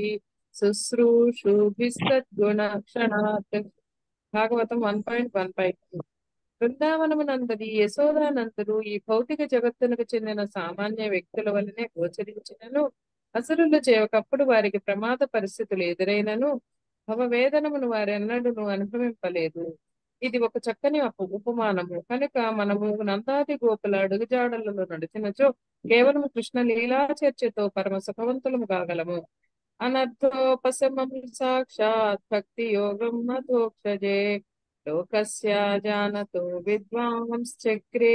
శుశ్రూషుభిస్తద్గుణ క్షణాత్. Bhagavatam one point one point two. బృందావనమునందరి యశోదానందులు ఈ భౌతిక జగత్తునకు చెందిన సామాన్య వ్యక్తుల వలనే గోచరించినను, అసురులు చేయకప్పుడు వారికి ప్రమాద పరిస్థితులు ఎదురైనను భవవేదనమును వారెన్నడూను అనుభవింపలేదు. ఇది ఒక చక్కని ఉప- ఉపమానము కనుక మనము నందాది గోపుల అడుగుజాడలలో నడిచినచో కేవలం కృష్ణ లీలా చర్చతో పరమ సుఖవంతులము కాగలము. అనర్థోపశమం సాక్షాత్ భక్తి యోగం మధోక్షజే లోకస్య జానతో విద్వాంశ్చక్రే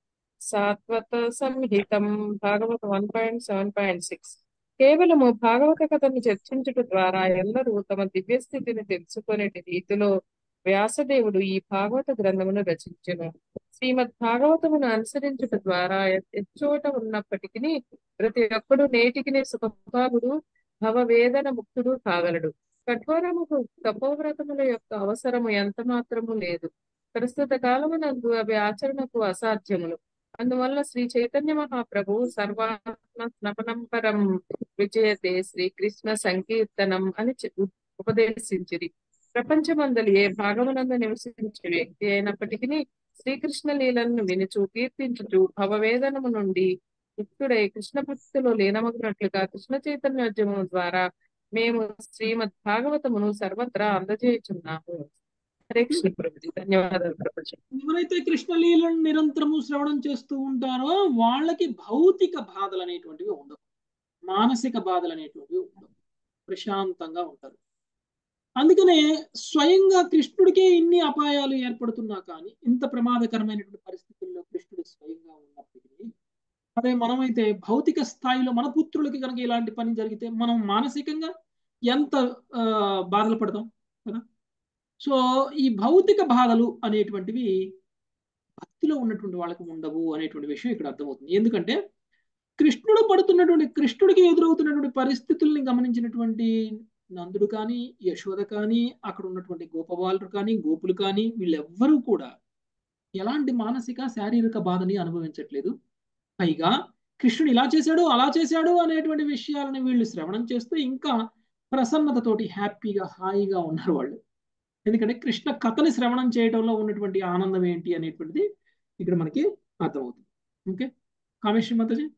సాత్వత సంహితం. Bhagavata one point seven point six. కేవలము భాగవత కథను చర్చించుట ద్వారా ఎల్లరూ తమ దివ్య స్థితిని తెలుసుకునే రీతిలో వ్యాసదేవుడు ఈ భాగవత గ్రంథమును రచించెను. శ్రీమద్ భాగవతమును అనుసరించుట ద్వారా ఎచ్చోట ఉన్నప్పటికీ ప్రతి ఒక్కడు నేటికి సుఖభాగుడు, భవవేదన ముక్తుడు కాగలడు. కఠోరముకు తపోవ్రతముల యొక్క అవసరము ఎంత మాత్రము లేదు. ప్రస్తుత కాలమునందు అవి ఆచరణకు అసాధ్యములు. అందువల్ల శ్రీ చైతన్య మహాప్రభు సర్వాత్మ స్నపనంపరం విజయతే శ్రీకృష్ణ సంకీర్తనం అని చె- ఉపదేశించిరి. ప్రపంచమందలి ఏ భాగమునందు నివసించే వ్యక్తి అయినప్పటికీ శ్రీకృష్ణ లీలను వినుచు కీర్తించుచు భవవేదనము నుండి ముక్తుడై కృష్ణ భక్తిలో లీనమగినట్లుగా కృష్ణ చైతన్యోద్యమం ద్వారా మేము శ్రీమద్ భాగవతమును సర్వత్రా అందజేయుచున్నాము. హరే కృష్ణ ప్రభుజీ. ధన్యవాదాలు ప్రభుజీ. ఎవరైతే కృష్ణలీలను నిరంతరము శ్రవణం చేస్తూ ఉంటారో వాళ్ళకి భౌతిక బాధలు అనేటువంటివి ఉండవు, మానసిక బాధలు అనేటువంటివి ఉండవు, ప్రశాంతంగా ఉంటారు. అందుకనే స్వయంగా కృష్ణుడికే ఇన్ని అపాయాలు ఏర్పడుతున్నా కానీ, ఇంత ప్రమాదకరమైనటువంటి పరిస్థితుల్లో కృష్ణుడు స్వయంగా ఉన్నప్పటికీ, అదే మనమైతే భౌతిక స్థాయిలో మన పుత్రులకి కనుక ఇలాంటి పని జరిగితే మనం మానసికంగా ఎంత ఆ, బాధలు పడతాం కదా. సో ఈ భౌతిక బాధలు అనేటువంటివి భక్తిలో ఉన్నటువంటి వాళ్ళకి ఉండవు అనేటువంటి విషయం ఇక్కడ అర్థమవుతుంది. ఎందుకంటే కృష్ణుడు పడుతున్నటువంటి కృష్ణుడికి ఎదురవుతున్నటువంటి పరిస్థితుల్ని గమనించినటువంటి నందుడు కానీ, యశోద కానీ, అక్కడ ఉన్నటువంటి గోపబాలుడు కానీ, గోపులు కానీ, వీళ్ళెవ్వరూ కూడా ఎలాంటి మానసిక శారీరక బాధని అనుభవించట్లేదు. పైగా కృష్ణుడు ఇలా చేశాడు అలా చేశాడు అనేటువంటి విషయాలని వీళ్ళు శ్రవణం చేస్తూ ఇంకా ప్రసన్నతతోటి హ్యాపీగా హాయిగా ఉన్నారు వాళ్ళు. ఎందుకంటే కృష్ణ కథని శ్రవణం చేయడంలో ఉన్నటువంటి ఆనందం ఏంటి అనేటువంటిది ఇక్కడ మనకి అర్థమవుతుంది. ఓకే, కామేశ్వరి మాతాజీ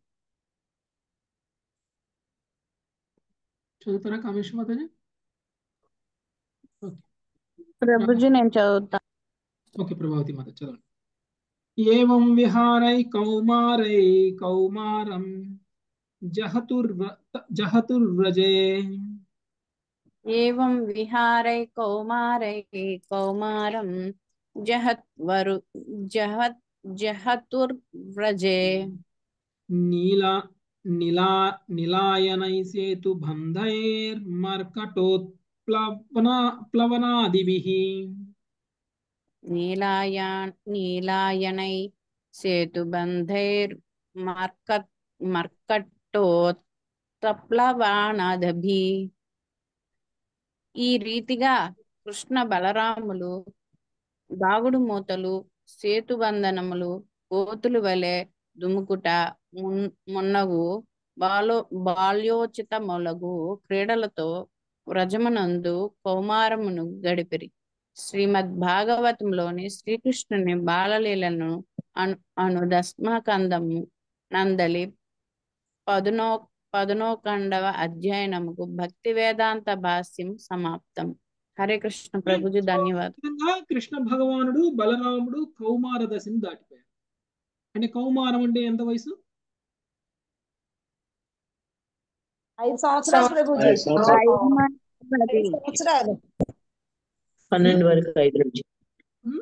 చదువుతారా? కామేశ్వరి మాతాజీ. ఓకే ప్రభుజీ నేను చదువుతా. ఓకే ప్రభావతి మాత చదవండి. ఏవం విహారై కౌమారై కౌమారం జహతుర్వ జహతుర్వ్రజే ఏవం విహారై కౌమారై కౌమారం జహత్వరు జహత్ జహతుర్వ్రజే నీలా నిలా నిలాయనై సేతు బంధైర్మర్కటోత్ప్లవనా ప్లవనాదిభిః నీలాయా నీలాయనై సేతుబంధైర్ మర్కట్ మర్కట్టోత్ప్లవానాదభి. ఈ రీతిగా కృష్ణ బలరాములు దాగుడు మూతలు సేతుబంధనములు కోతులు వలె దుముకుట మున్- మున్నగు బాలో బాల్యోచితములగు క్రీడలతో వ్రజమునందు కౌమారమును గడిపిరి. శ్రీమద్ భాగవతంలోని శ్రీకృష్ణుని బాలలీలను అను అను దస్మకందము నందలి పదునో పదునోకండవ అధ్యయనముకు భక్తి వేదాంత భాష్యం సమాప్తం. హరే కృష్ణ ప్రభుజీ ధన్యవాదాలు. విధంగా కృష్ణ భగవానుడు బలరాముడు కౌమార దశని దాటిపోయారు. అంటే కౌమారం అంటే ఎంత వయసు? ఐదు సంవత్సరాలు ప్రభుజీ ఐదు సంవత్సరాలు. ఐదు సంవత్సరాలు పన్నెండు వరకు ఐదు నుంచి ఐదు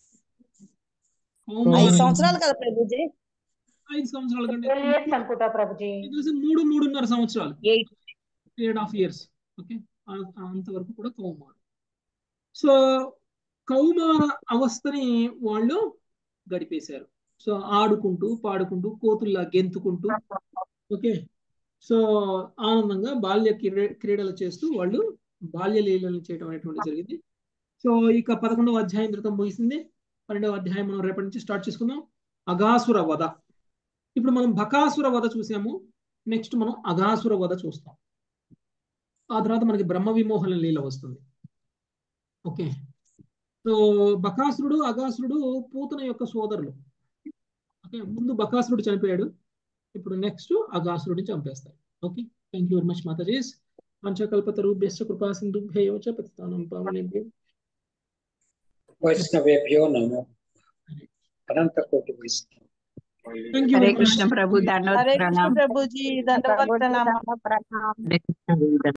కౌమారం సంవత్సరాలు కదా ప్రభుజీ ఐదు సంవత్సరాల కంటే ట్వెల్వ్ ఇయర్స్ అనుకుంటా ప్రభుజీ. నాకు తెలిసి మూడు మూడున్నర సంవత్సరాలు eight eight half years. Okay, అంతవరకు కూడా కౌమారం. సో కౌమార అవస్థని వాళ్ళు గడిపేశారు. సో ఆడుకుంటూ పాడుకుంటూ కోతుల్లా గెంతుకుంటూ ఓకే సో ఆనందంగా బాల్య క్రీడ- క్రీడలు చేస్తూ వాళ్ళు బాల్య లీలలు చేయడం అనేటువంటి జరిగింది. సో ఇక పదకొండవ అధ్యాయం క్రితం ముగిసింది. పన్నెండవ అధ్యాయం మనం రేపటి నుంచి స్టార్ట్ చేసుకుందాం. అగాసుర వధ. ఇప్పుడు మనం బకాసుర వధ చూసాము. నెక్స్ట్ మనం అగాసుర వధ చూస్తాం. ఆ తర్వాత మనకి బ్రహ్మ విమోహన లీల వస్తుంది. ఓకే, సో బకాసురుడు అగాసురుడు పూతన యొక్క సోదరులు. ఓకే, ముందు బకాసురుడు చనిపోయాడు, ఇప్పుడు నెక్స్ట్ అగాసురుడిని చంపేస్తారు. Okay, thank you very much మాతాజీస్. పంచకల్పతరుభ్యశ్చ కృపా సింధుభ్యో చ పతితానాం పావనేభ్యో వైష్ణవేభ్యో నమో అనంత కోటి వైష్ణవ. Thank you Hare very much. Krishna ప్రభు దండవత్ హరే కృష్ణ ప్రణామం. ప్రభుజీ దండవత్ ప్రణామం. హరే కృష్ణ